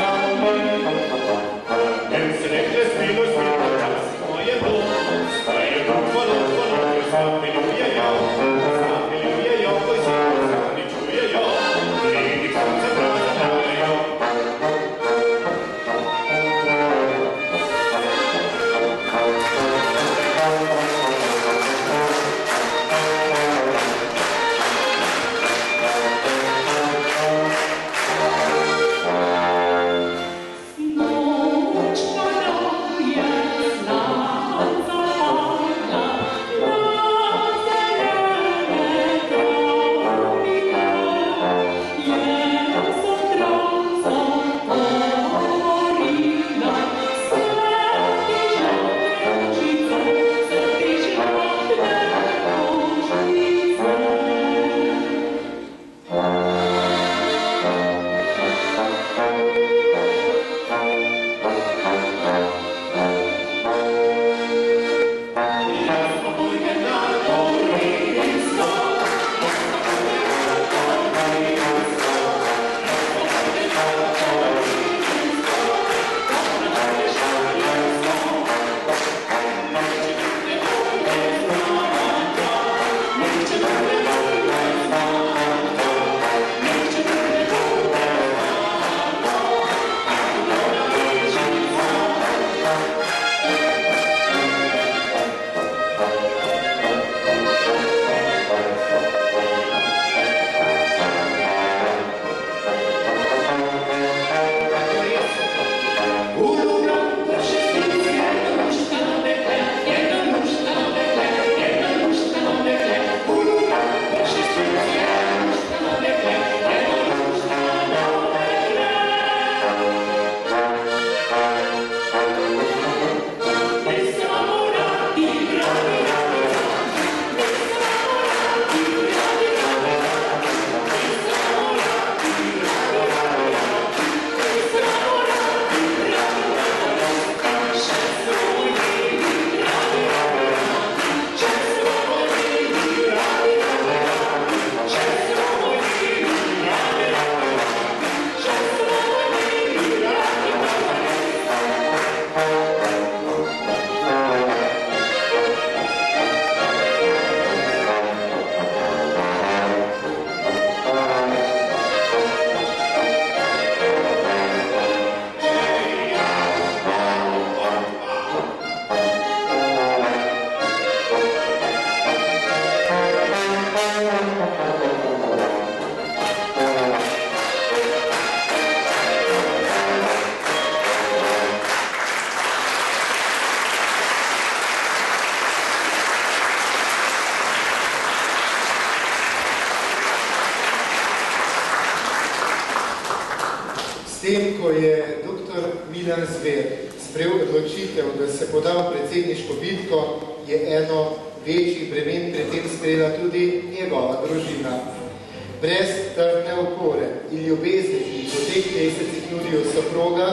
tem, ko je doktor Milan Zver sprejel odločitev, da se poda v predsedniško bitko, je eno večjih bremen pri tem sprejela tudi njegova družina. Brez trdne opore in ljubezni, ki v teh mesecih nudijo soproga,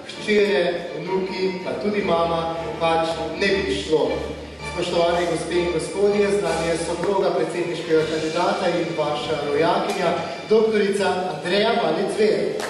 hčere, vnuki, pa tudi mama, pač ne bi šlo. Spoštovani gospe in gospodje, z nami je soproga predsedniškega kandidata in vaša rojakinja, doktorica Andreja Malic-Zver.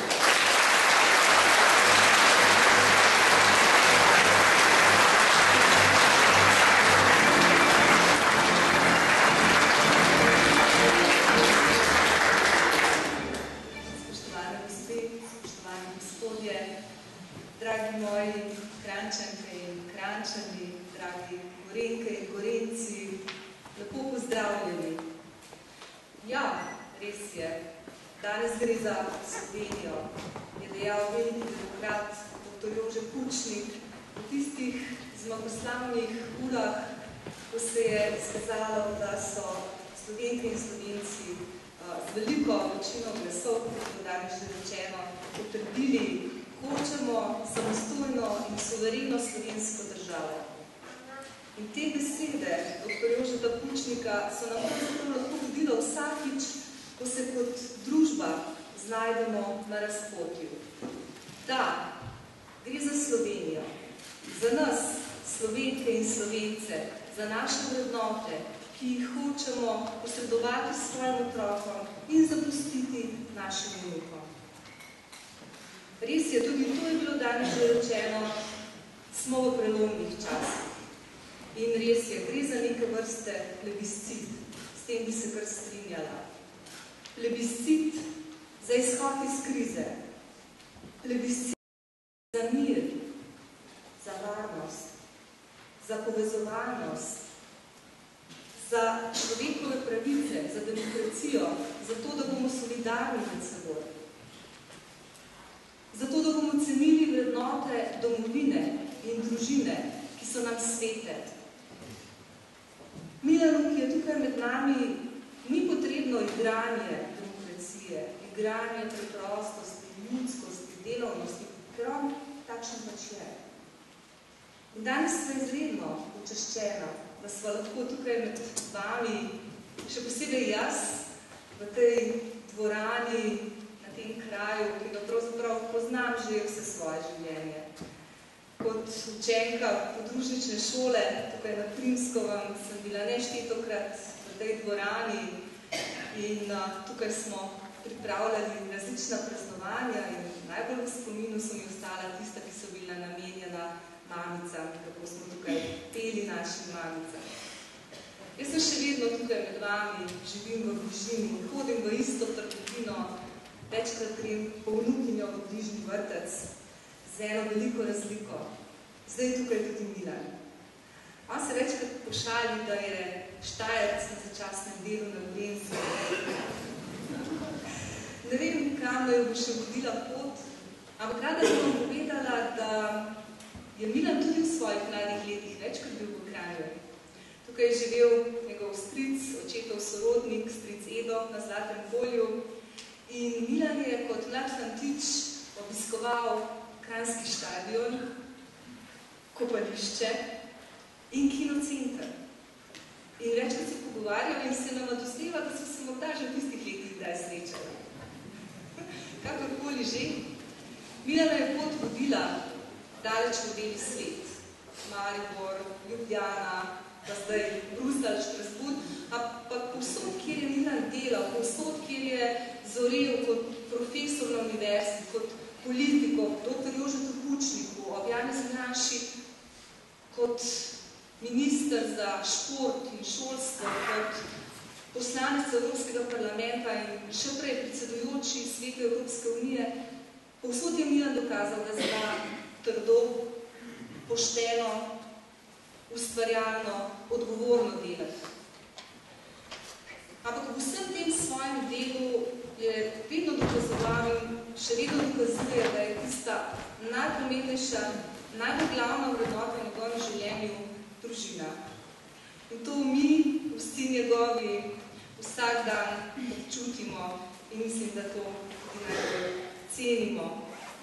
vsak dan občutimo in mislim, da to tudi najbolj cenimo.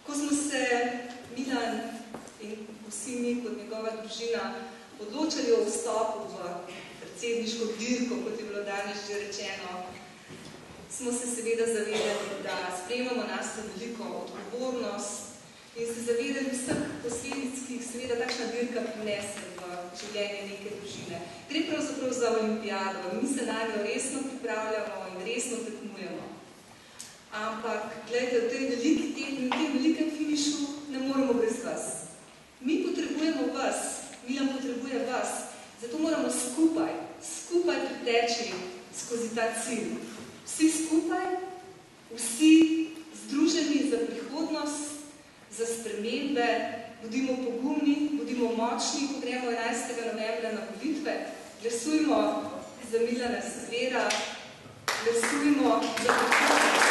Ko smo se Milan in vsi mi kot njegova družina odločali o vstopu v predsedniško dirko, kot je bilo danes že rečeno, smo se seveda zavedali, da sprejemamo nas veliko odgovornost in se zavedali vseh posledic, ki jih seveda takšna dirka prinese v življenje neke družine. Gre pravzaprav za olimpijado in mi se na njo resno pripravljamo in resno tekmujemo. Ampak, gledajte, v tej veliki tekmi, v tem velikem finišu ne moremo brez vas. Mi potrebujemo vas, Milan potrebuje vas, zato moramo skupaj, skupaj priteči skozi ta cilj. Vsi skupaj, vsi združeni za prihodnost, za spremembe, bodimo pogumni, bodimo močni, ko gremo enajstega novembra na volitve, glasujmo za Milana Zvera, glasujmo za prihodnost.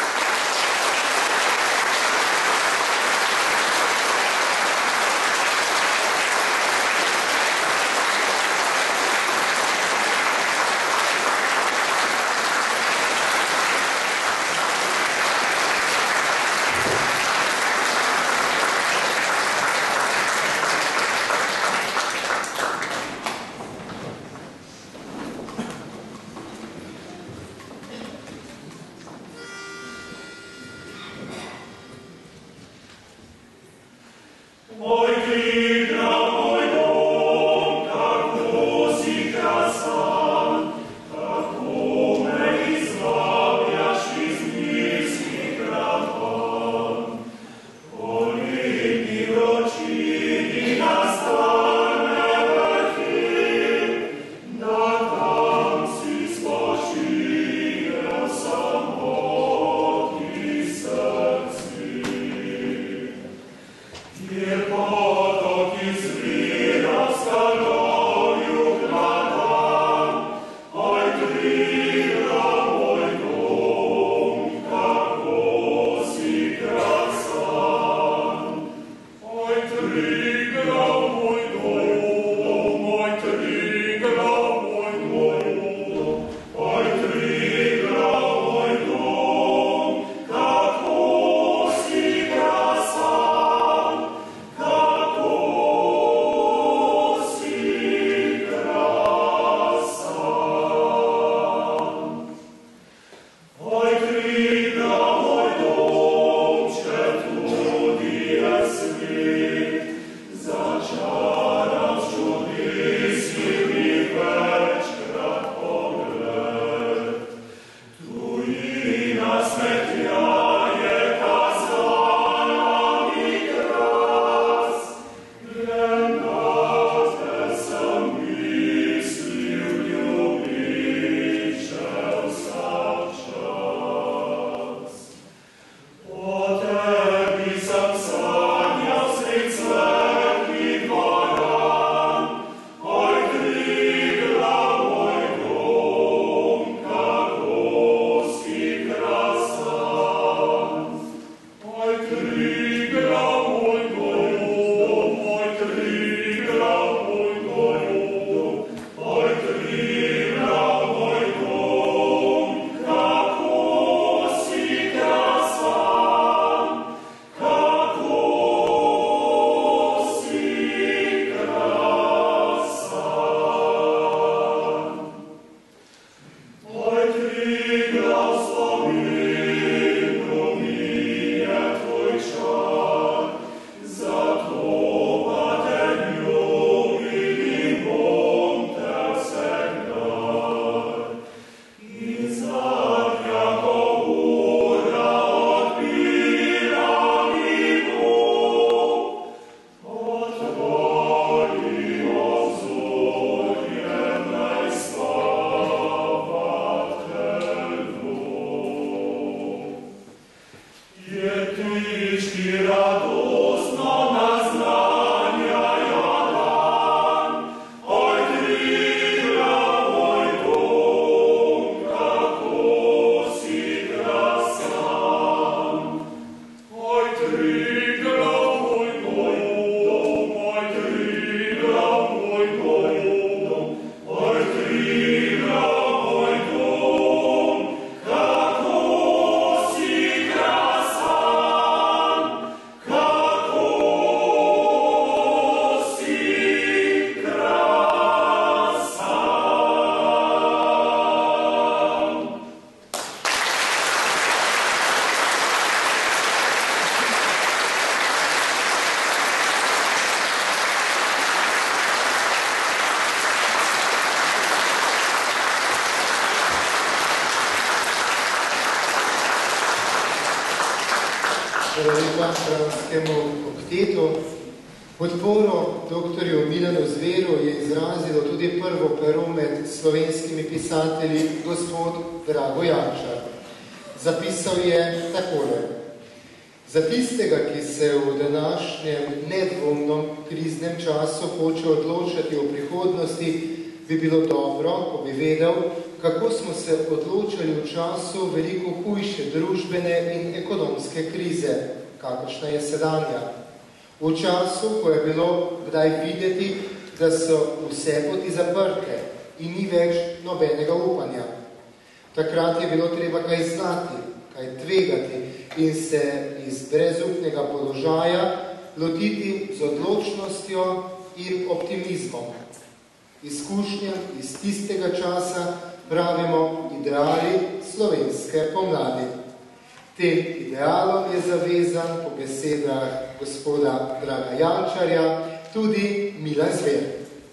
Kranjskemu oktetu. Podporo doktorju Milanu Zveru je izrazilo tudi prvo pero med slovenskimi pisatelji gospod Drago Jančar. Zapisal je takole. Za tistega, ki se v današnjem nedvomnem kriznem času hoče odločati o prihodnosti, bi bilo dobro, ko bi vedel, kako smo se odločali v času veliko hujše družbene in ekonomske krize, kakršna je sedanja. V času, ko je bilo kdaj videti, da so vse poti zaprte in ni več nobenega upanja. Takrat je bilo treba kaj znati, kaj tvegati in se iz brezupnega položaja lotiti z odločnostjo in optimizmom. Izkušnjam iz tistega časa pravimo ideali slovenske pomladi. Tem idealom je zavezan po besedah gospoda Draga Jančarja tudi Milan Zver.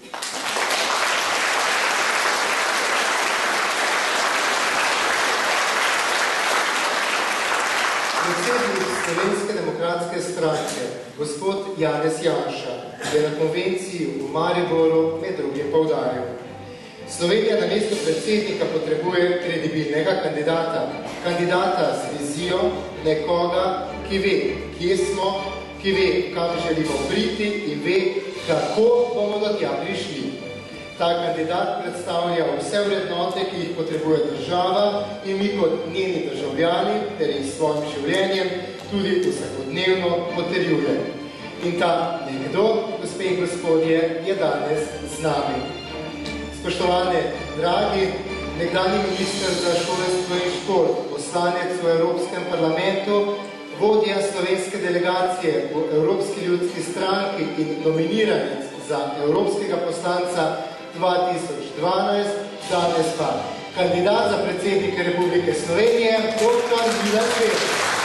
Predsednik Slovenske demokratske stranke, gospod Janez Janša, je na konvenciji v Mariboru med drugim poudaril. Slovenija na mesto predsednika potrebuje kredibilnega kandidata, kandidata z vizijo nekoga, ki ve, kje smo, ki ve, kam želimo priti in ve, kako bomo do tja prišli. Ta kandidat predstavlja vse vrednote, ki jih potrebuje država in mi kot njeni državljani ter jih s svojim življenjem tudi vsakodnevno potrjuje. In ta nekdo, gospe in gospodje, je danes z nami. Spoštovane, dragi, nekdanji minister za šolstvo in šport, poslanec v Evropskem parlamentu, vodja slovenske delegacije v Evropski ljudski stranki in nominiranec za evropskega poslanca dva tisoč dvanajst, danes pa kandidat za predsednika Republike Slovenije, doktor Milan Zver.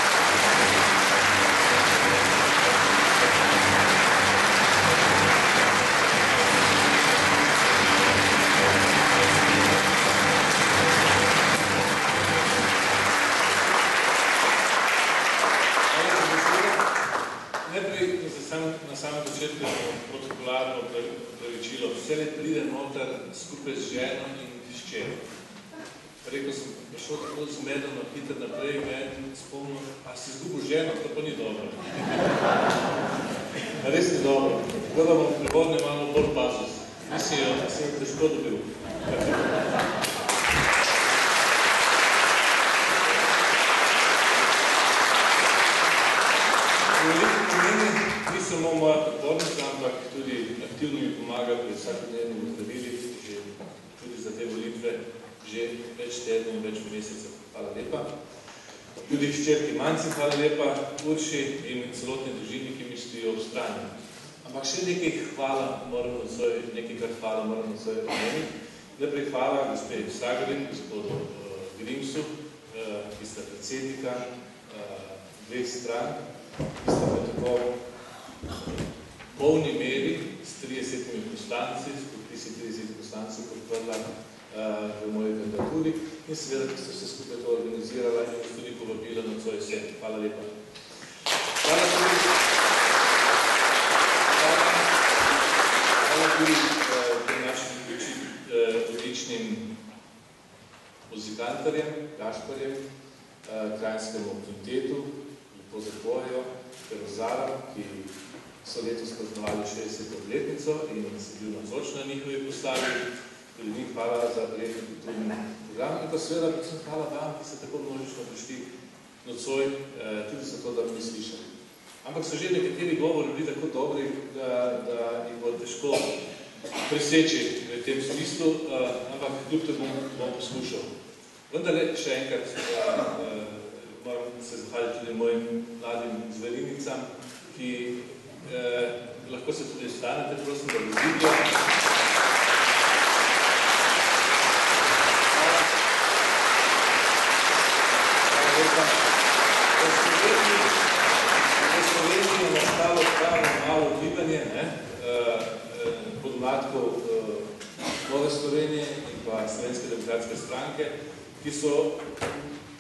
Skupaj z ženo in tiščerom. Rekel sem, šel tako zmedeno, hiter naprej, me spomnil, a si izgubil ženo, to pa ni dobro. Res ni dobro. Tako da bom prihodnje malo bolj pasus. Mislim, da sem težko dobil. Ni samo moja podpornica, ampak tudi aktivno mi pomaga pri vsakodnevnem zdravili, tudi za te volitve, že več tednov, več mesecev. Hvala lepa. Tudi hčerki Manci, hvala lepa, Urši in celotni družini, ki mi stojijo ob strani. Ampak še nekaj hvala moram nocoj, nekaj kar hvala moram nocoj omeniti. Najprej hvala gospe Sagorin, gospodu Grimsu, ki sta predsednika dveh strank, ki sta pa tako v polni meri s tridesetimi poslanci, s podpisi tridesetih poslancev podprla v moji kandidaturi in seveda, ki ste se skupaj to organizirala in tudi povabila na svoj set. Hvala lepa. Hvala tudi, hvala tudi tem našim odličnim muzikantarjem, Gašparjem, Kranjskemu kvintetu, lepo zapojo, Perozaram, ki so letos praznovali šestdeseto obletnico in se bil navzoč na njihovi postavi. Tudi njih hvala za prijetni kulturni program in pa seveda predvsem hvala vam, ki ste tako množično prišli nocoj, tudi za to, da bi slišali. Ampak so že nekateri govori bili tako dobri, da, da jih bo težko preseči v tem smislu, ampak kljub te bom, bom poslušal. Vendar še enkrat moram se zahvaliti tudi mojim mladim zverinicam, ki Eh, lahko se tudi stanete, prosim, da vizijo. V Sloveniji je nastalo pravo malo gibanje, ne, podmladkov Nove Slovenije in pa Slovenske demokratske stranke, ki so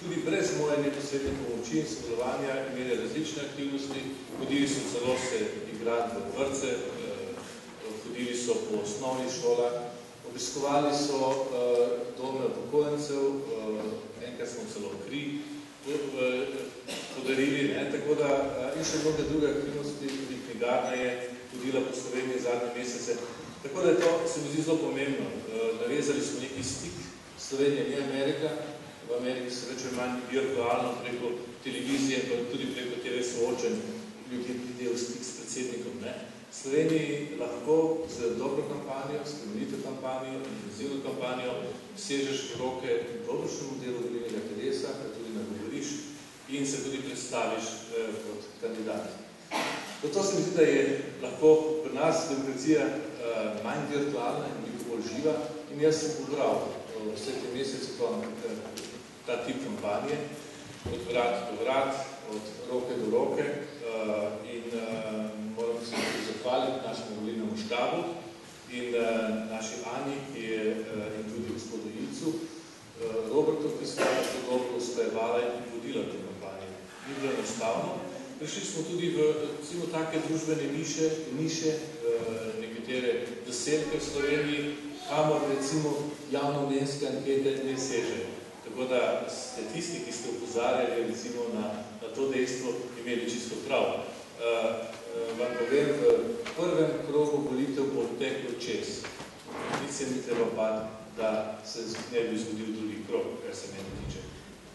tudi brez moje neposredne pomoči in sodelovanja imeli različne aktivnosti, hodili so celo se igrati v vrtce, hodili so po osnovnih šolah, obiskovali so dome upokojencev, enkrat smo celo kri podarili, ne, tako da in še mnoge druge aktivnosti, tudi knjigarna je hodila po Sloveniji zadnje mesece. Tako da je to, se mi zdi zelo pomembno. Navezali smo neki stik, Slovenija ni Amerika, v Ameriki se več manj virtualno preko televizije, pa tudi preko te ve soočen ljudje pridejo v stik s predsednikom. Ne. Sloveniji lahko z dobro kampanjo, s temeljito kampanjo, intenzivno kampanjo sežeš v roke dobršnemu delu volilnega telesa, kaj tudi nagovoriš in se tudi predstaviš eh, kot kandidat. Zato se mi zdi, da je lahko pri nas demokracija eh, manj virtualna in veliko bolj živa in jaz sem pobral vse te mesece ta tip kampanje, od vrat do vrat, od roke do roke uh, in uh, moram se tudi zahvaliti našemu volilnemu štabu in uh, naši Ani, ki je uh, in tudi gospodu Ilcu, uh, Robertu, ki sta to dobro usklajevala in vodila to kampanjo. Ni bilo enostavno. Prišli smo tudi v recimo take družbene niše, niše uh, nekatere zaselke v Sloveniji, kamor recimo javnomnenjske ankete ne sežejo. Tako da ste tisti, ki ste opozarjali recimo na, na to dejstvo, imeli čisto prav. Uh, uh, vam povem, v prvem krogu volitev bo teklo čez. Nič se ni treba bati, da se ne bi zgodil drugi krog, kar se meni tiče.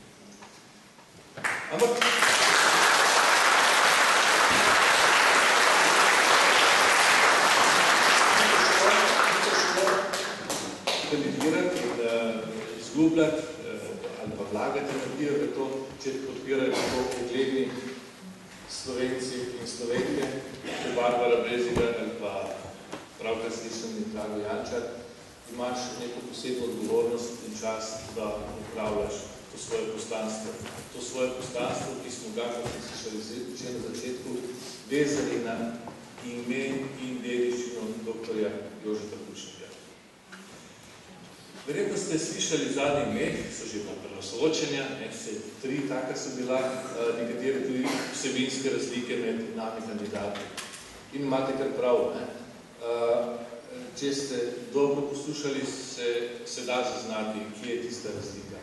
Ampak kandidirati in uh, izgubljati uh, ali pa vlagati energijo v to, če podpirajo tako ugledni Slovenci in Slovenke, če Barbara Brezigar ali pa pravkar slišani Drago Jančar, imaš neko posebno odgovornost in čas, da upravljaš to svoje poslanstvo. To svoje poslanstvo, ki smo ga, kot smo slišali že na začetku, vezali na ime in dediščino doktorja Jožeta Pučnika. Verjetno ste slišali zadnji med, so že pa prvo soočenja, ne, se tri taka so bila, nekatere tudi vsebinske razlike med nami kandidati. In imate kar prav, ne. Če ste dobro poslušali, se, se da zaznati, kje je tista razlika.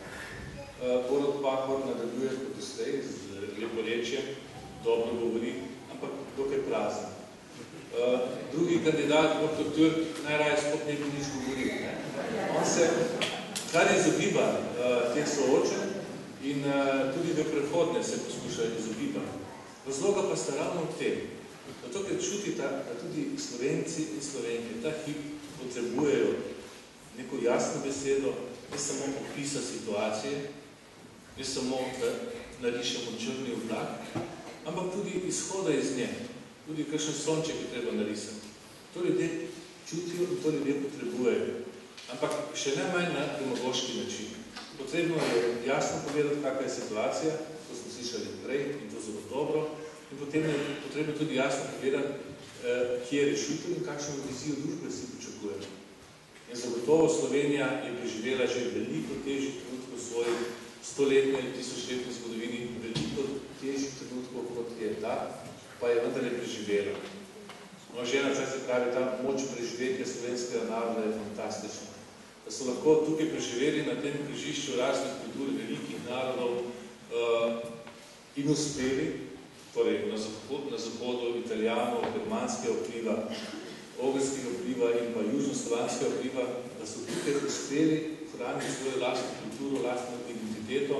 Borut Pahor nadaljuje kot doslej z leporečjem, dobro govori, ampak dokaj prazen. Uh, drugi kandidat, doktor Türk, najraje spod ne bi nič govoril. Ne? On se kar izogiba uh, teh soočen in uh, tudi v prehodne se poskuša izogibati. Razloga pa sta ravno v tem, zato ker čutita, da tudi Slovenci in Slovenke ta hip potrebujejo neko jasno besedo, ne samo opisa situacije, ne samo, da narišemo črni oblak, ampak tudi izhoda iz nje. Tudi kakšen sonček je treba narisati. To ljudje čutijo in to ljudje potrebujejo. Ampak še ne manj na demagoški način. Potrebno je jasno povedati, kakva je situacija, to smo slišali prej in to zelo dobro, in potem je potrebno tudi jasno povedati, kje je rešitev in kakšno vizijo družbe si pričakujemo. In zagotovo Slovenija je preživela že veliko težjih trenutkov v svoji stoletni ali tisočletni zgodovini, veliko težjih trenutkov, kot je ta, pa je vendar je preživela. No, že ena čas se pravi, ta moč preživetja slovenskega naroda je fantastična. Da so lahko tukaj preživeli na tem križišču raznih kultur, velikih narodov uh, in uspeli, torej na, zahod, na zahodu Italijanov, germanskega vpliva, ogrskega vpliva in pa južnoslovanskega vpliva, da so tukaj uspeli hraniti svojo lastno kulturo, lastno identiteto,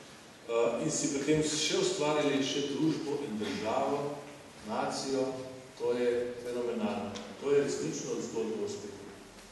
Uh, in si pri tem še ustvarjali še družbo in državo, nacijo, to je fenomenalno. To je resnično zgodbo o uspehu.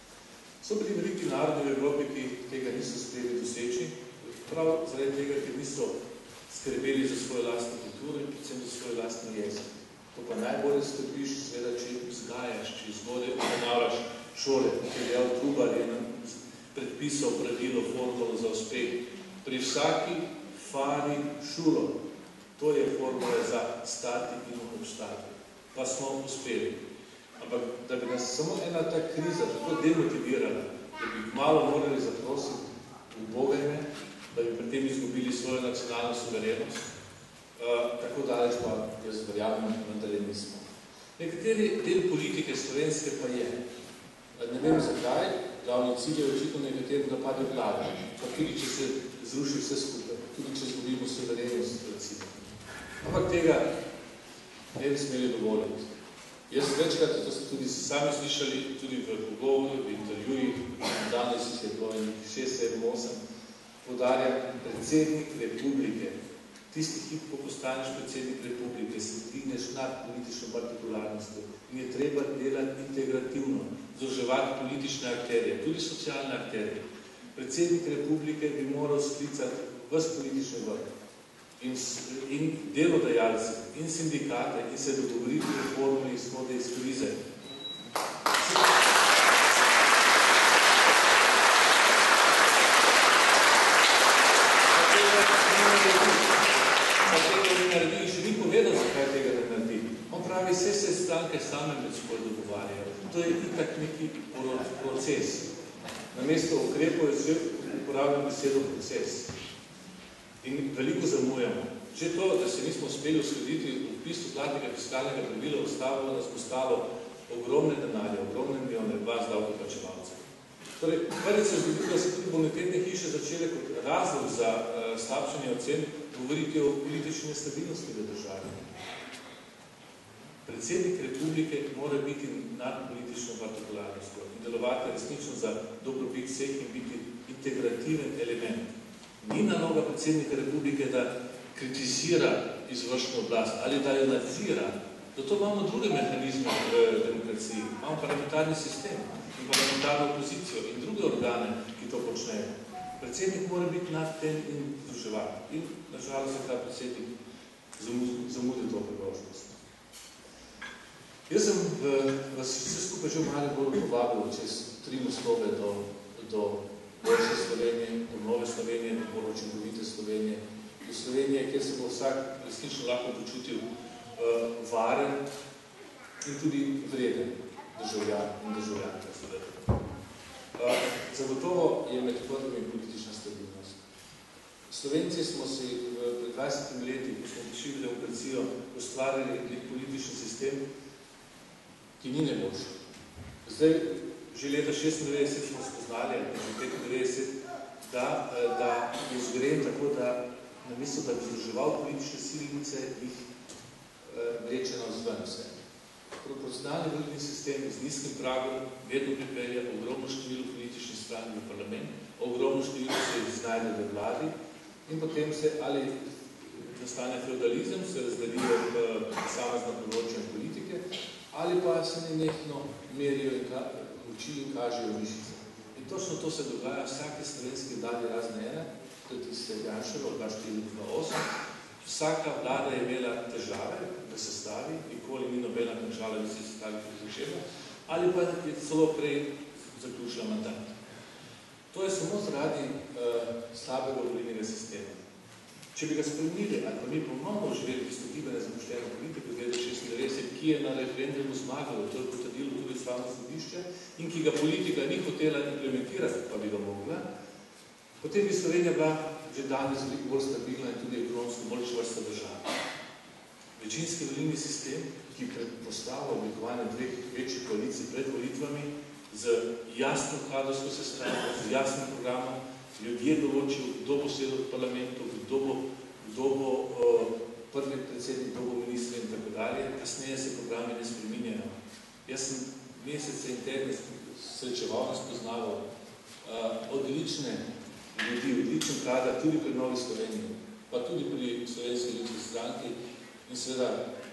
So bili veliki narodi v Evropi, ki tega niso uspeli doseči, prav zaradi tega, ker niso skrbeli za svojo lastno kulturo in predvsem za svoj lastni jezik. To pa najbolje skrbiš, seveda, če vzgajaš, če zgodaj ponavljaš šole, ki je dejal Trubar, je nam predpisal pravilo, formulo za uspeh. Pri vsaki fari šulo. To je formula za stati in obstati. Pa smo uspeli. Ampak, da bi nas samo ena ta kriza tako demotivirala, da bi malo morali zaprositi, ubogaj me, da bi pri tem izgubili svojo nacionalno suverenost, tako daleč pa jaz verjamem, vendar nismo. Nekateri del politike slovenske pa je. Ne vem zakaj, glavni cilj je očitno nekaterim, da pade vlada, pa tudi če se zruši vse skupaj, tudi če izgubimo suverenost, recimo. Ampak tega ne bi smeli dovoliti. Jaz večkrat, to ste tudi sami slišali, tudi v pogovoru, v intervjujih, danes je bilo šest, sedem, osem, poudarjam, predsednik republike, tisti hip, ko postaneš predsednik republike, se dvigneš nad politično partikularnostjo in je treba delati integrativno, združevati politične akterje, tudi socialne akterje. Predsednik republike bi moral sklicati ves politični vrh in, in delodajalce in sindikate in se dogovoriti o formuli izhoda iz krize. Vse se stranke same med seboj dogovarjajo. To je itak neki proces. Namesto ukrepov je vse uporabljeno besedo proces. In veliko zamujamo. Že to, da se nismo uspeli uskladiti v pismu zlatega fiskalnega pravila ustavo, nas bo stalo ogromne denarje, ogromne milijone, dva davkoplačevalcev. Torej, prvič se zgodilo, da se tudi bonitetne hiše začele kot razlog za uh, slabšanje ocen govoriti o politični nestabilnosti v državi. Predsednik republike mora biti nad politično partikularnostjo in delovati resnično za dobrobit vseh in biti integrativen element. Ni naloga predsednika republike, da kritizira izvršno oblast ali da jo nadzira. Zato imamo druge mehanizme v demokraciji. Imamo parlamentarni sistem in parlamentarno opozicijo in druge organe, ki to počnejo. Predsednik mora biti nad tem in združevati. In nažalost je ta predsednik zamudil to priložnost. Jaz sem vas vse skupaj že malo bolj povabil čez tri mostove do, do boljše Slovenije, do nove Slovenije, do bolj učinkovite Slovenije, do Slovenije, kjer se bo vsak resnično lahko počutil uh, varen in tudi vreden državljan in državljanka. Uh, zagotovo je med prvimi politična stabilnost. Slovenci smo si pred dvajsetimi leti, ko smo prišli v demokracijo, ustvarjali nek politični sistem, ki ni najboljši. Zdaj, že leta šestindevetdeset smo spoznali, ali petindevetdeset, da, da je zgoren tako, da namesto, da bi združeval politične silnice, jih vreče na vzven vse. Proporcionalni volilni sistem z nizkim pragom vedno pripelje ogromno število političnih strank v parlament, ogromno število se znajde v vladi in potem se ali nastane feudalizem, se razdelijo v posamezna področja politike, ali pa se nenehno merijo in ka, uči in kažejo mišice. In točno to se dogaja vsake slovenske vlade razne ene, tudi se Janševa od dva štiri dva osem. Vsaka vlada je imela težave, da se stavi, nikoli ni nobena končala, da se stavi prizačela, ali pa je celo prej zaključila mandat. To je samo zaradi uh, slabega volilnega sistema. Če bi ga spremenili, ali pa mi ponovno živeli tisto gibanje za pošteno politiko iz leta šestindevetdeset, ki je na referendumu zmagalo, to je potrdilo tudi Ustavno sodišče in ki ga politika ni hotela implementirati, pa bi ga mogla, potem bi Slovenija bila že danes veliko bolj stabilna in tudi ekonomsko bolj čvrsta država. Večinski volilni sistem, ki predpostavlja oblikovanje dveh večjih koalicij pred volitvami, z jasno kadrovsko sestavljeno, z jasnim programom, ljudje določijo, kdo bo sedel v parlamentu, kdo bo, kdo bo uh, prvi predsednik, kdo bo minister in tako dalje. Kasneje se programi ne spreminjajo. Jaz sem mesece in tedne srečeval in spoznaval uh, odlične ljudi, odličen kadar, tudi pri Novi Sloveniji, pa tudi pri Slovenski ljudski stranki in seveda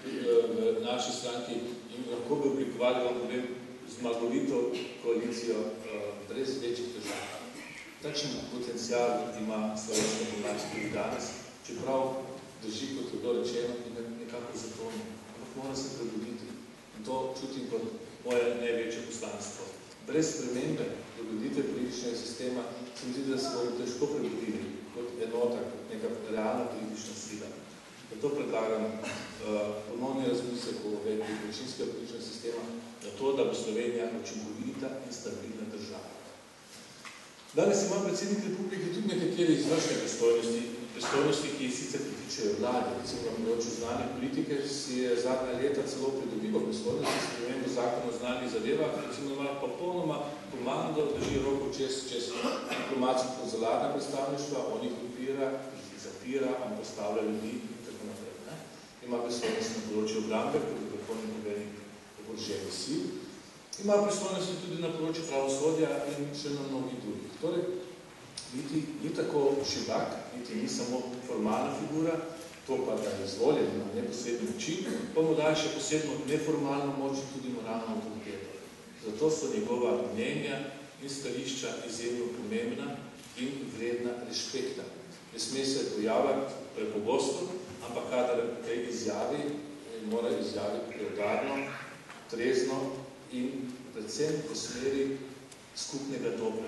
uh, v naši stranki in lahko bi oblikovali, vam povem, zmagovito koalicijo uh, brez večjih težav. Takšen potencial ima slovenska pomoč tudi danes, čeprav drži, kot je bilo rečeno, in nekako zatonno. Ampak mora se prebuditi. In to čutim kot moje največje poslanstvo. Brez spremembe prebuditve političnega sistema se mi zdi, da se bomo težko prebudili kot enota, kot neka realna politična sila. Zato predlagam uh, ponovni razmislek o uvedbi večinskega političnega sistema na to, da bo Slovenija učinkovita in stabilna država. Danes ima predsednik republike tudi nekatere izvršne pristojnosti, pristojnosti, ki sicer pritičajo vlade. Recimo na področju znanje politike si je zadnja leta celo pridobival pristojnosti s spremembo zakona o znanih zadevah, recimo ima popolnoma komando, drži roko čez, čez diplomatsko konzularna predstavništva, on jih odpira, jih zapira, on postavlja ljudi in tako naprej. Ne? Ima pristojnosti na področju obrambe, kot je vrhovni poveljnik oboroženih sil. Ima pristojnosti tudi na področju pravosodja in še na mnogih drugih. Torej, niti ni tako šibak, niti ni samo formalna figura, to pa da je izvoljen na neposredni način, pa mu daje še posebno neformalno moč in tudi moralno avtoriteto. Zato so njegova mnenja in stališča izjemno pomembna in vredna respekta. Ne sme se pojavljati prepogosto, ampak kadar kaj izjavi, mora izjaviti preudarno, trezno in predvsem v smeri skupnega dobra.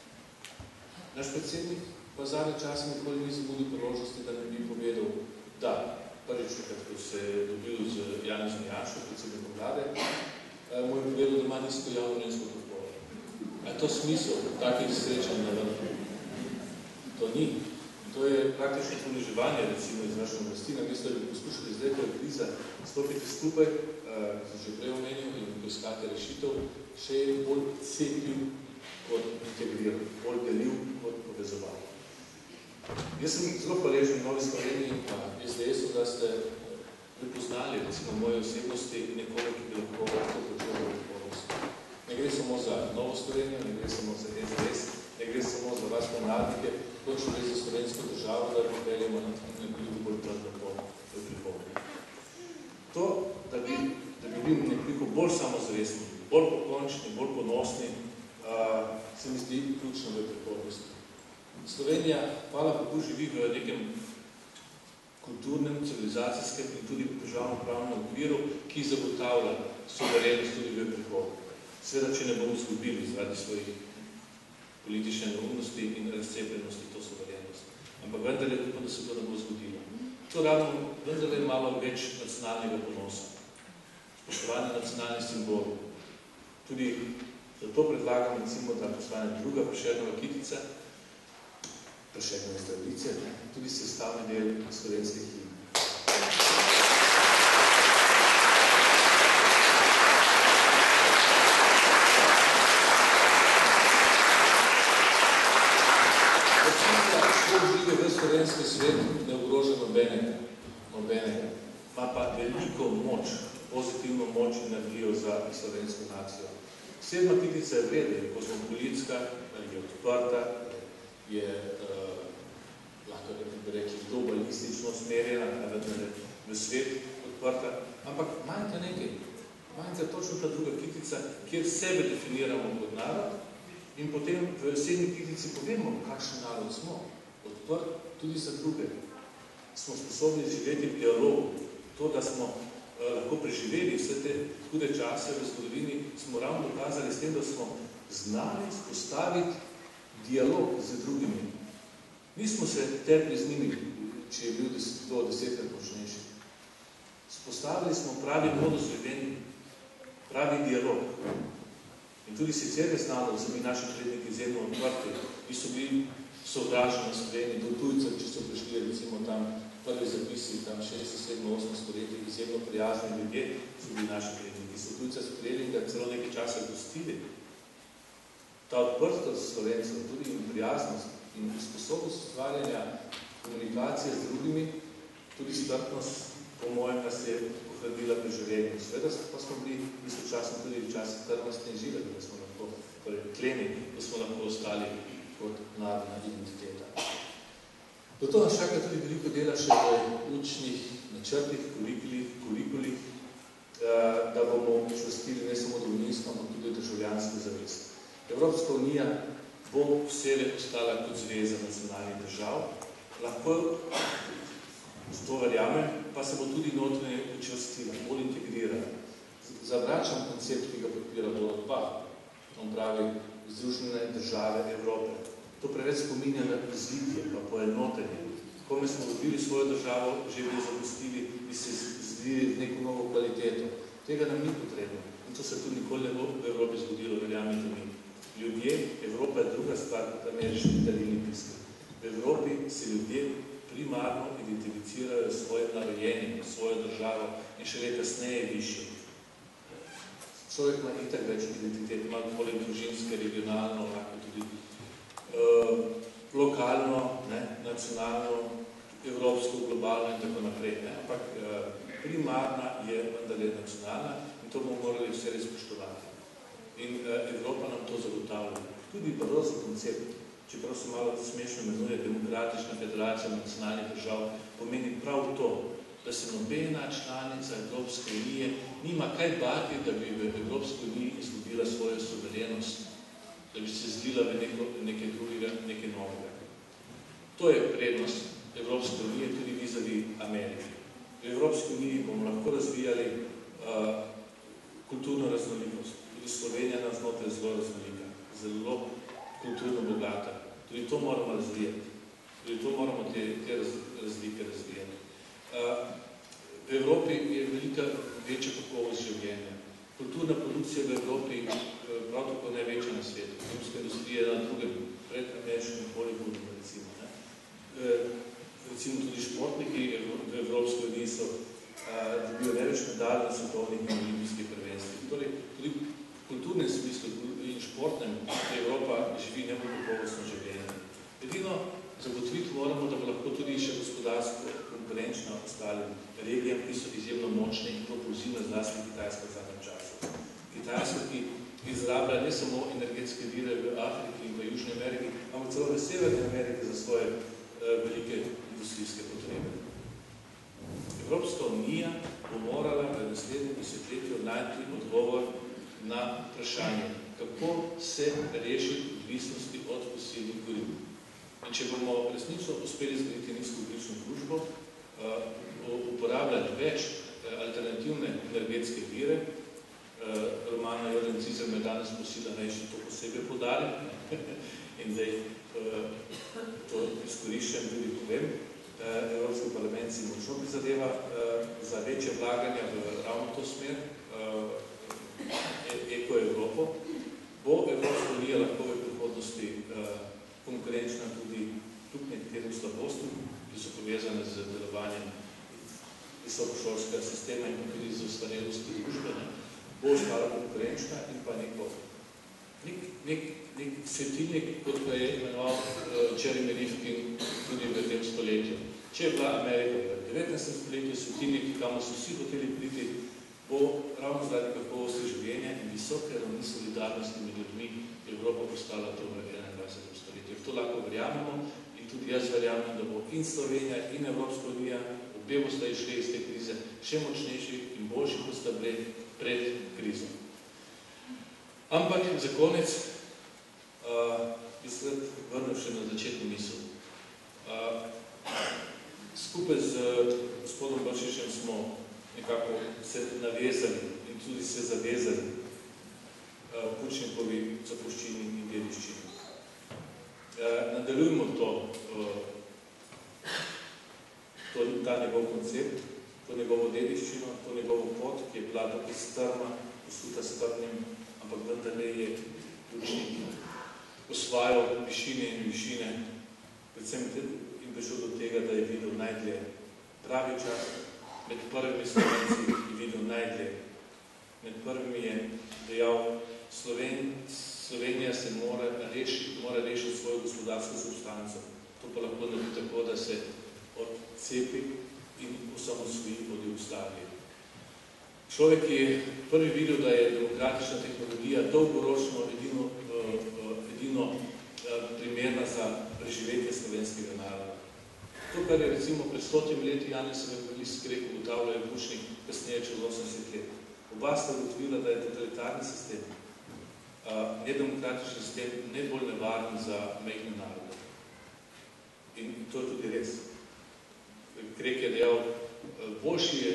Naš predsednik pa zadnje čase nikoli ni zamudil priložnosti, da ne bi povedal, da prvič, ko se je dobil z Janezom Janšo, predsednikom vlade, mu je povedal, da ima nizko javno mnenjsko podporo. A je to smisel takih srečanj na vrhu? To ni. To je praktično poniževanje, recimo, iz naše oblasti. Namesto, da bi poskušali zdaj, ko je kriza, stopiti skupaj, ki se že prej omenil, in poiskati rešitev, še je bolj cepil kot integriral, bolj delil kot povezoval. Jaz sem zelo hvaležen v Novi Sloveniji in pa es de esu, da ste prepoznali, recimo, moje osebnosti nekoga, ki bi lahko to počelo v odpornosti. Ne gre samo za Novo Slovenijo, ne gre samo za es de es, ne gre samo za vas mladnike, točno gre za slovensko državo, da popeljamo na nekoliko bolj trdno pot v prihodnje. To, da bi, da bi bili nekoliko bolj samozavestni, bolj pokončni, bolj ponosni, uh, se mi zdi ključno v prihodnosti. Slovenija, hvala Bogu, živi v nekem kulturnem, civilizacijskem in tudi državno-pravnem okviru, ki zagotavlja suverenost tudi v prihodnje. Seveda, če ne bomo izgubili zaradi svojih politične neumnosti in razcepljenosti, to suverenost. Ampak vendarle, da se to ne bo zgodilo. To ravno vendarle je malo več nacionalnega ponosa. Spoštovanje nacionalnih simbolov. Tudi zato predlagam, recimo, da postane druga Prešernova kitica, Prešernove tradicije, tudi sestavni del slovenske himne. Slovenski svet ne ogroža nobenega, nobenega. Ma pa veliko moč, pozitivno moč in energijo za slovensko nacijo. Sedma kitica je vredna, je kozmopolitska, je odprta, je, uh, lahko bi rekli, globalistično usmerjena, v svet odprta, ampak manjka nekaj. Manjka točno ta druga kitica, kjer sebe definiramo kot narod in potem v sedmi kitici povemo, kakšen narod smo. Odprt tudi za druge. Smo sposobni živeti v dialogu. To, da smo eh, lahko preživeli vse te hude čase v zgodovini, smo ravno dokazali s tem, da smo znali spostaviti dialog z drugimi. Nismo se terpli z njimi, če je bil to desetkrat močnejši. Spostavili smo pravi modus vivendi, pravi dialog. In tudi sicer je znalo, da so mi naši predniki izjemno odprti, ki so bili sovražni na Sloveniji, do tujcev, če so prišli, recimo tam prvi zapisi, tam šeststo sedem osem stoletij, izjemno prijazni ljudje, so bili naši predniki, so tujce sprejeli in ga celo nekaj časa gostili. Ta odprtost Slovencev, tudi in prijaznost in sposobnost ustvarjanja komunikacije z drugimi, tudi strpnost, po mojem, nas je ohranila pri življenju. Sveda pa smo bili istočasno tudi včasih trmastni in živeli, da smo lahko torej, kleni, da smo lahko ostali kot narodna identiteta. Zato nas čaka tudi veliko dela še v učnih načrtih, kurikulih, kurikulih, da bomo učvrstili ne samo domovinsko, ampak tudi državljansko zavest. Evropska unija bo vselej ostala kot zveza nacionalnih držav, lahko to verjamem, pa se bo tudi notranje učvrstila, bolj integrirala. Zavračam koncept, ki ga podpira Borut Pahor. On pravi Združene države Evrope. To preveč spominja na razlitje, pa poenotenje. Kome smo dobili svojo državo, že bi zapustili in se zdvili neko novo kvaliteto. Tega nam ni potrebno. In to se tudi nikoli ne bo v Evropi zgodilo, verjamite mi. Ljudje ljudje, Evropa je druga stvar, kot ameriški talilni pisker. V Evropi se ljudje primarno identificirajo s svojim narojenjem, svojo državo in šele kasneje višje. Človek ima itak več identitet, ima poleg družinske, regionalno, lahko tudi uh, lokalno, ne, nacionalno, evropsko, globalno in tako naprej. Ne. Ampak uh, primarna je vendarle nacionalna in to bomo morali vse res spoštovati. In uh, Evropa nam to zagotavlja. Tudi Barroso koncept, čeprav se malo smešno imenuje demokratična federacija nacionalnih držav, pomeni prav to, da se nobena članica Evropske unije nima kaj bati, da bi v Evropski uniji izgubila svojo suverenost, da bi se zlila v neko, nekaj drugega, nekaj novega. To je prednost Evropske unije tudi vizavi Amerike. V Evropski uniji bomo lahko razvijali uh, kulturno raznolikost. Tudi Slovenija nas znotraj zelo raznolika, zelo kulturno bogata. Tudi to moramo razvijati. Tudi to moramo te, te raz, razlike razvijati. Uh, v Evropi je velika večja kakovost življenja. Kulturna produkcija v Evropi uh, prav tako ne večja na svetu. Filmska industrija je na drugem, pred ameriškim Hollywoodu, recimo. Ne? Uh, recimo tudi športniki v Evropski uniji so uh, dobijo največ medalj na svetovnih in olimpijskih prvenstvih. Torej, tudi v kulturnem smislu in športnem Evropa živi najbolj kakovostno življenje. Edino zagotoviti moramo, da bo lahko tudi še gospodarsko konkurenčno ostalim regijam, ki so izjemno močne in propulzivne, zlasti Kitajska v zadnjem času. Kitajska, ki izrablja ne samo energetske vire v Afriki in v Južni Ameriki, ampak celo v Severni Ameriki za svoje uh, velike industrijske potrebe. Evropska unija bo morala v naslednjem desetletju najti odgovor na vprašanje, kako se rešiti odvisnosti od fosilnih goriv. In če bomo resnično uspeli zgraditi nizkoogljično družbo, uh, uporabljati več uh, alternativne energetske vire, uh, Romana Jordan Cizer me danes posila, naj še to posebej podarim in da uh, to izkoriščam tudi povem. Uh, Evropski parlament si močno prizadeva uh, za večje vlaganja v ravno to smer, uh, eko-Evropo. Bo Evropska unija lahko v prihodnosti uh, konkurenčna tudi tudi nekaterim slabostim, ki so povezane z delovanjem visokošolskega sistema in tudi z ustvarjenosti družbe, ne, bo ostala konkurenčna in pa neko, nek, nek, nek svetilnik, kot ga je imenoval uh, Jeremy Rifkin tudi v tem stoletju. Če je bila Amerika v devetnajstem stoletju svetilnik, kamor so vsi hoteli priti, bo ravno zaradi kakovosti življenja in visoke ravni solidarnosti med ljudmi Evropa postala to v enaindvajsetem stoletju. To lahko verjamemo in tudi jaz verjamem, da bo in Slovenija in Evropska unija, obe boste išli iz te krize, še močnejši in boljši, kot sta bili pred krizo. Ampak za konec uh, bi se vrnil še na začetno misel. Uh, skupaj z gospodom Bršičem smo nekako se navezali in tudi se zavezali uh, Pučnikovi zapuščini in dediščini. Uh, nadaljujemo to, uh, to, ta njegov koncept, to njegovo dediščino, to njegovo pot, ki je bila tako strma, posuta strmnim, ampak vendar ne je Pučnik osvajal višine in višine, predvsem in prišel do tega, da je videl najdlje pravi čas. Med prvimi Slovenci je videl najdlje. Med prvimi je dejal, Sloven, Slovenija se mora rešiti, mora rešiti svojo gospodarsko substanco. To pa lahko naredi tako, da se odcepi in osamosvoji od Jugoslavije. Človek je prvi videl, da je demokratična tehnologija dolgoročno edino, edino primerna za preživetje slovenskega naroda. To, kar je recimo pred stotimi leti Janez Evangelist Krek ugotavljal je Pučnik, kasneje čez osemdeset let. Oba sta ugotovila, da je totalitarni sistem, uh, nedemokratični sistem, ne bolj nevaren za majhne narode. In to je tudi res. Krek je dejal, boljši je,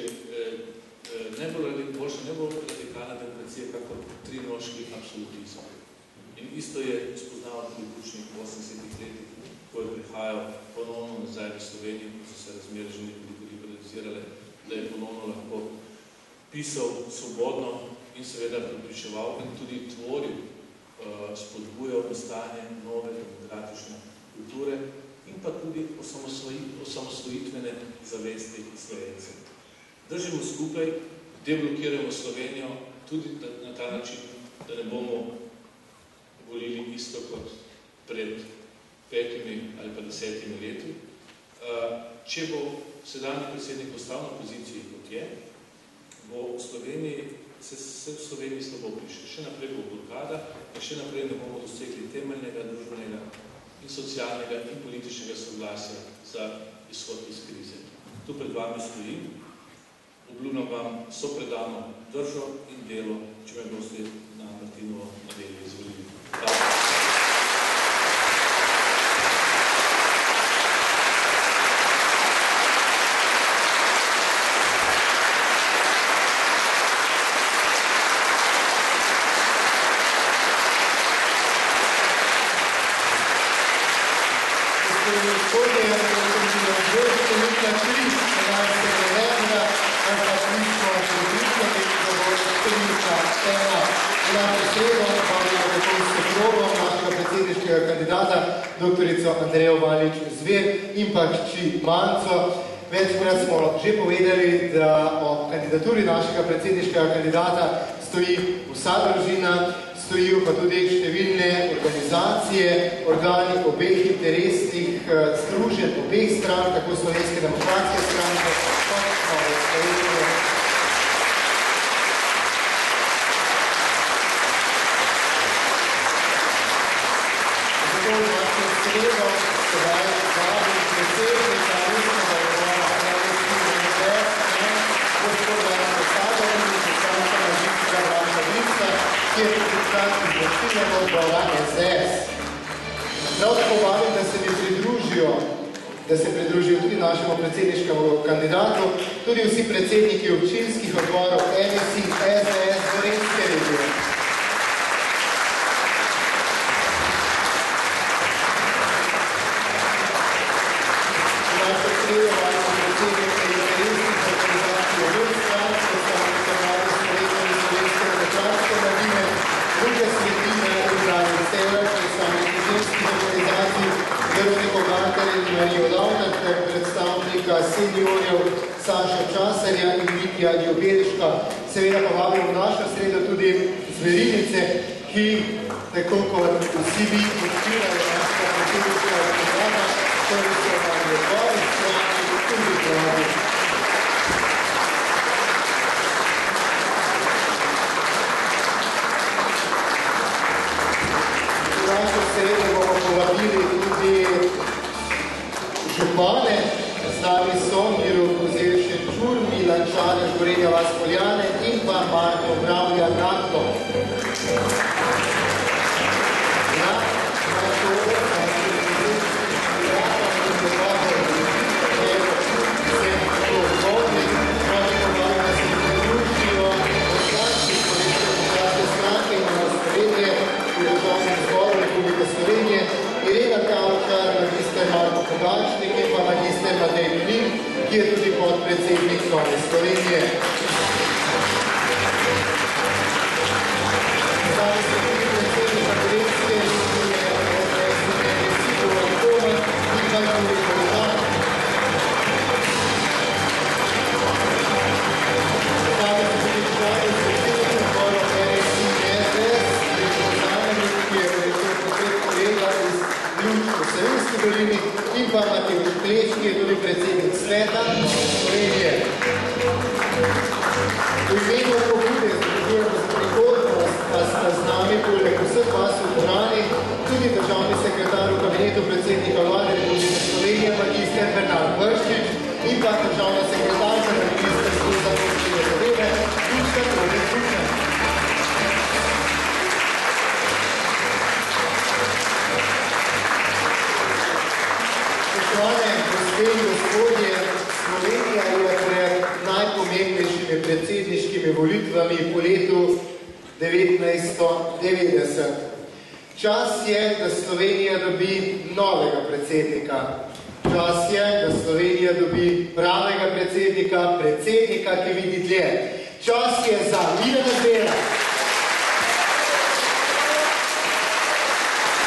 najbolj boljša, najbolj radikalna demokracija, kako tri noški absolutizem. In isto je spoznal tudi Pučnik v osemdesetih letih, ko je prihajal ponovno nazaj v Slovenijo, ko so se razmere že nekoliko liberalizirale, da je ponovno lahko pisal svobodno in seveda prepričeval in tudi tvoril, spodbujal nastajanje nove demokratične kulture in pa tudi osamosvojitvene zavesti Slovencev. Držimo skupaj, deblokiramo Slovenijo tudi na ta način, da ne bomo volili isto kot pred petimi ali pa desetimi leti. Če bo sedanji predsednik ostal na poziciji, kot je, bo v Sloveniji, se, se v Sloveniji slabo piše. Še naprej bo blokada in še naprej ne bomo dosegli temeljnega, družbenega in socialnega in političnega soglasja za izhod iz krize. Tu pred vami stojim, obljubljam vam sopredano držo in delo, če me boste na Martinovo nedeljo izvolili. Hvala. Kandidata, doktorico Andrejo Valič-Zver in pa hči Manco. Večkrat smo že povedali, da o kandidaturi našega predsedniškega kandidata stoji vsa družina, stojijo pa tudi številne organizacije, organi obeh interesnih združenj, obeh stran, tako Slovenske demokratske stranke, kot Nove Slovenije. Prav tako vabim, da se mi pridružijo, da se pridružijo tudi našemu predsedniškemu kandidatu, tudi vsi predsedniki občinskih odborov N S I, S D S, Gorenjske regije. Naša sredo vašem predsednike interesnih organizacij obeh stran, predstavnika Mlade Slovenije in Slovenske demokratske mladine, druge svetine Ubrani Sever, predstavniki ženskih organizacij, Veroniko Gantar in Marijo Lavnar, ter predstavnika seniorjev Saša Časarja in Vitja Ljubeliška. Seveda pa vabimo v našo sredo tudi zverinice, ki tako kot vsi vi podpirajo našega predsedniškega kandidata, torej so vam njegovi strani tudi pravi. Našo sredo bomo povabili tudi župane, z nami so Miro Kozelšek-Čur, Milan Čadež, Gorenja Vas Poljane in pa Marko Bravlja Natko. Na našo Slovenije, Irena Kavčar, magister Marko Pogačnik in pa magister Matej Klin, ki je tudi podpredsednik Nove Slovenije. Zdaj se tudi predsednika Gorenjske regije, Slovenije, Sigo Antona in pa tudi Pogačnik. Zdaj se tudi člani predsednika odbora N S I S D S, ki je kolega iz Ljučko Savinski dolini in pa Matevž Kleš, ki je tudi predsednik sveta Slovenije. V imenu pobude združujemo za prihodnost, pa sta z nami poleg vseh vas v dvorani tudi državni sekretar v kabinetu predsednika Vlade Republike Slovenije, magister Bernard Vrščič in pa državna sekretarka na Ministrstvu za notranje zadeve, Lučka Trodek-Čučan. Spoštovane gospe in gospodje, Slovenija je pred najpomembnejšimi predsedniškimi volitvami po letu devetnajststo devetdeset. Čas je, da Slovenija dobi novega predsednika. Čas je, da Slovenija dobi pravega predsednika, predsednika, ki vidi dlje. Čas je za Milana Zvera.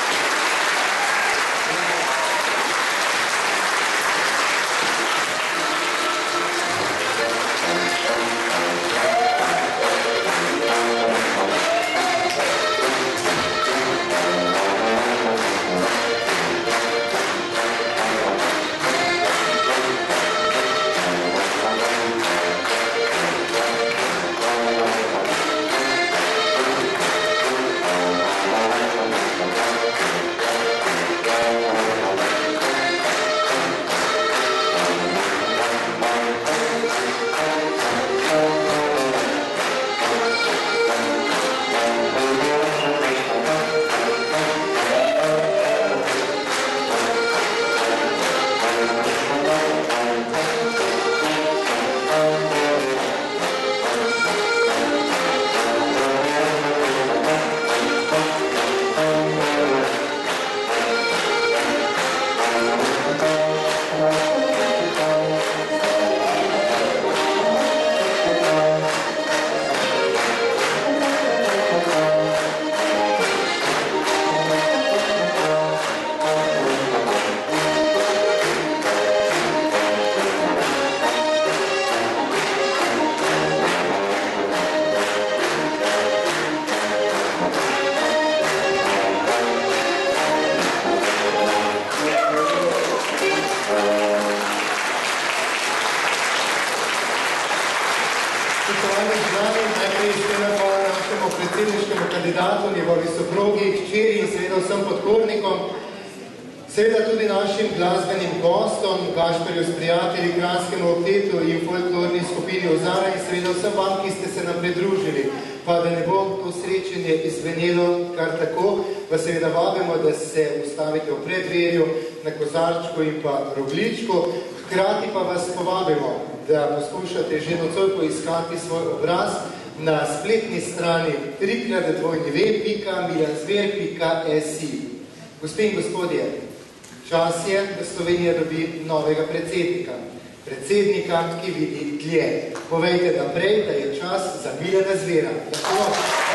kandidatom, njegovi soprogi, hčeri in seveda vsem podpornikom, seveda tudi našim glasbenim gostom, Gašperju s prijatelji, Kranjskemu oktetu in folklorni skupini Ozara in seveda vsem vam, ki ste se nam pridružili. Pa da ne bo to srečenje izvenelo kar tako, pa seveda vabimo, da se ustavite v predverju na Kozarčku in pa Rogličku. Hkrati pa vas povabimo, da poskušate že nocoj poiskati svoj obraz na spletni strani trikrat dvojni ve pika milanzver pika si. Gospe in gospodje, čas je, da Slovenija dobi novega predsednika. Predsednika, ki vidi dlje. Povejte naprej, da je čas za Milana Zvera. Tako.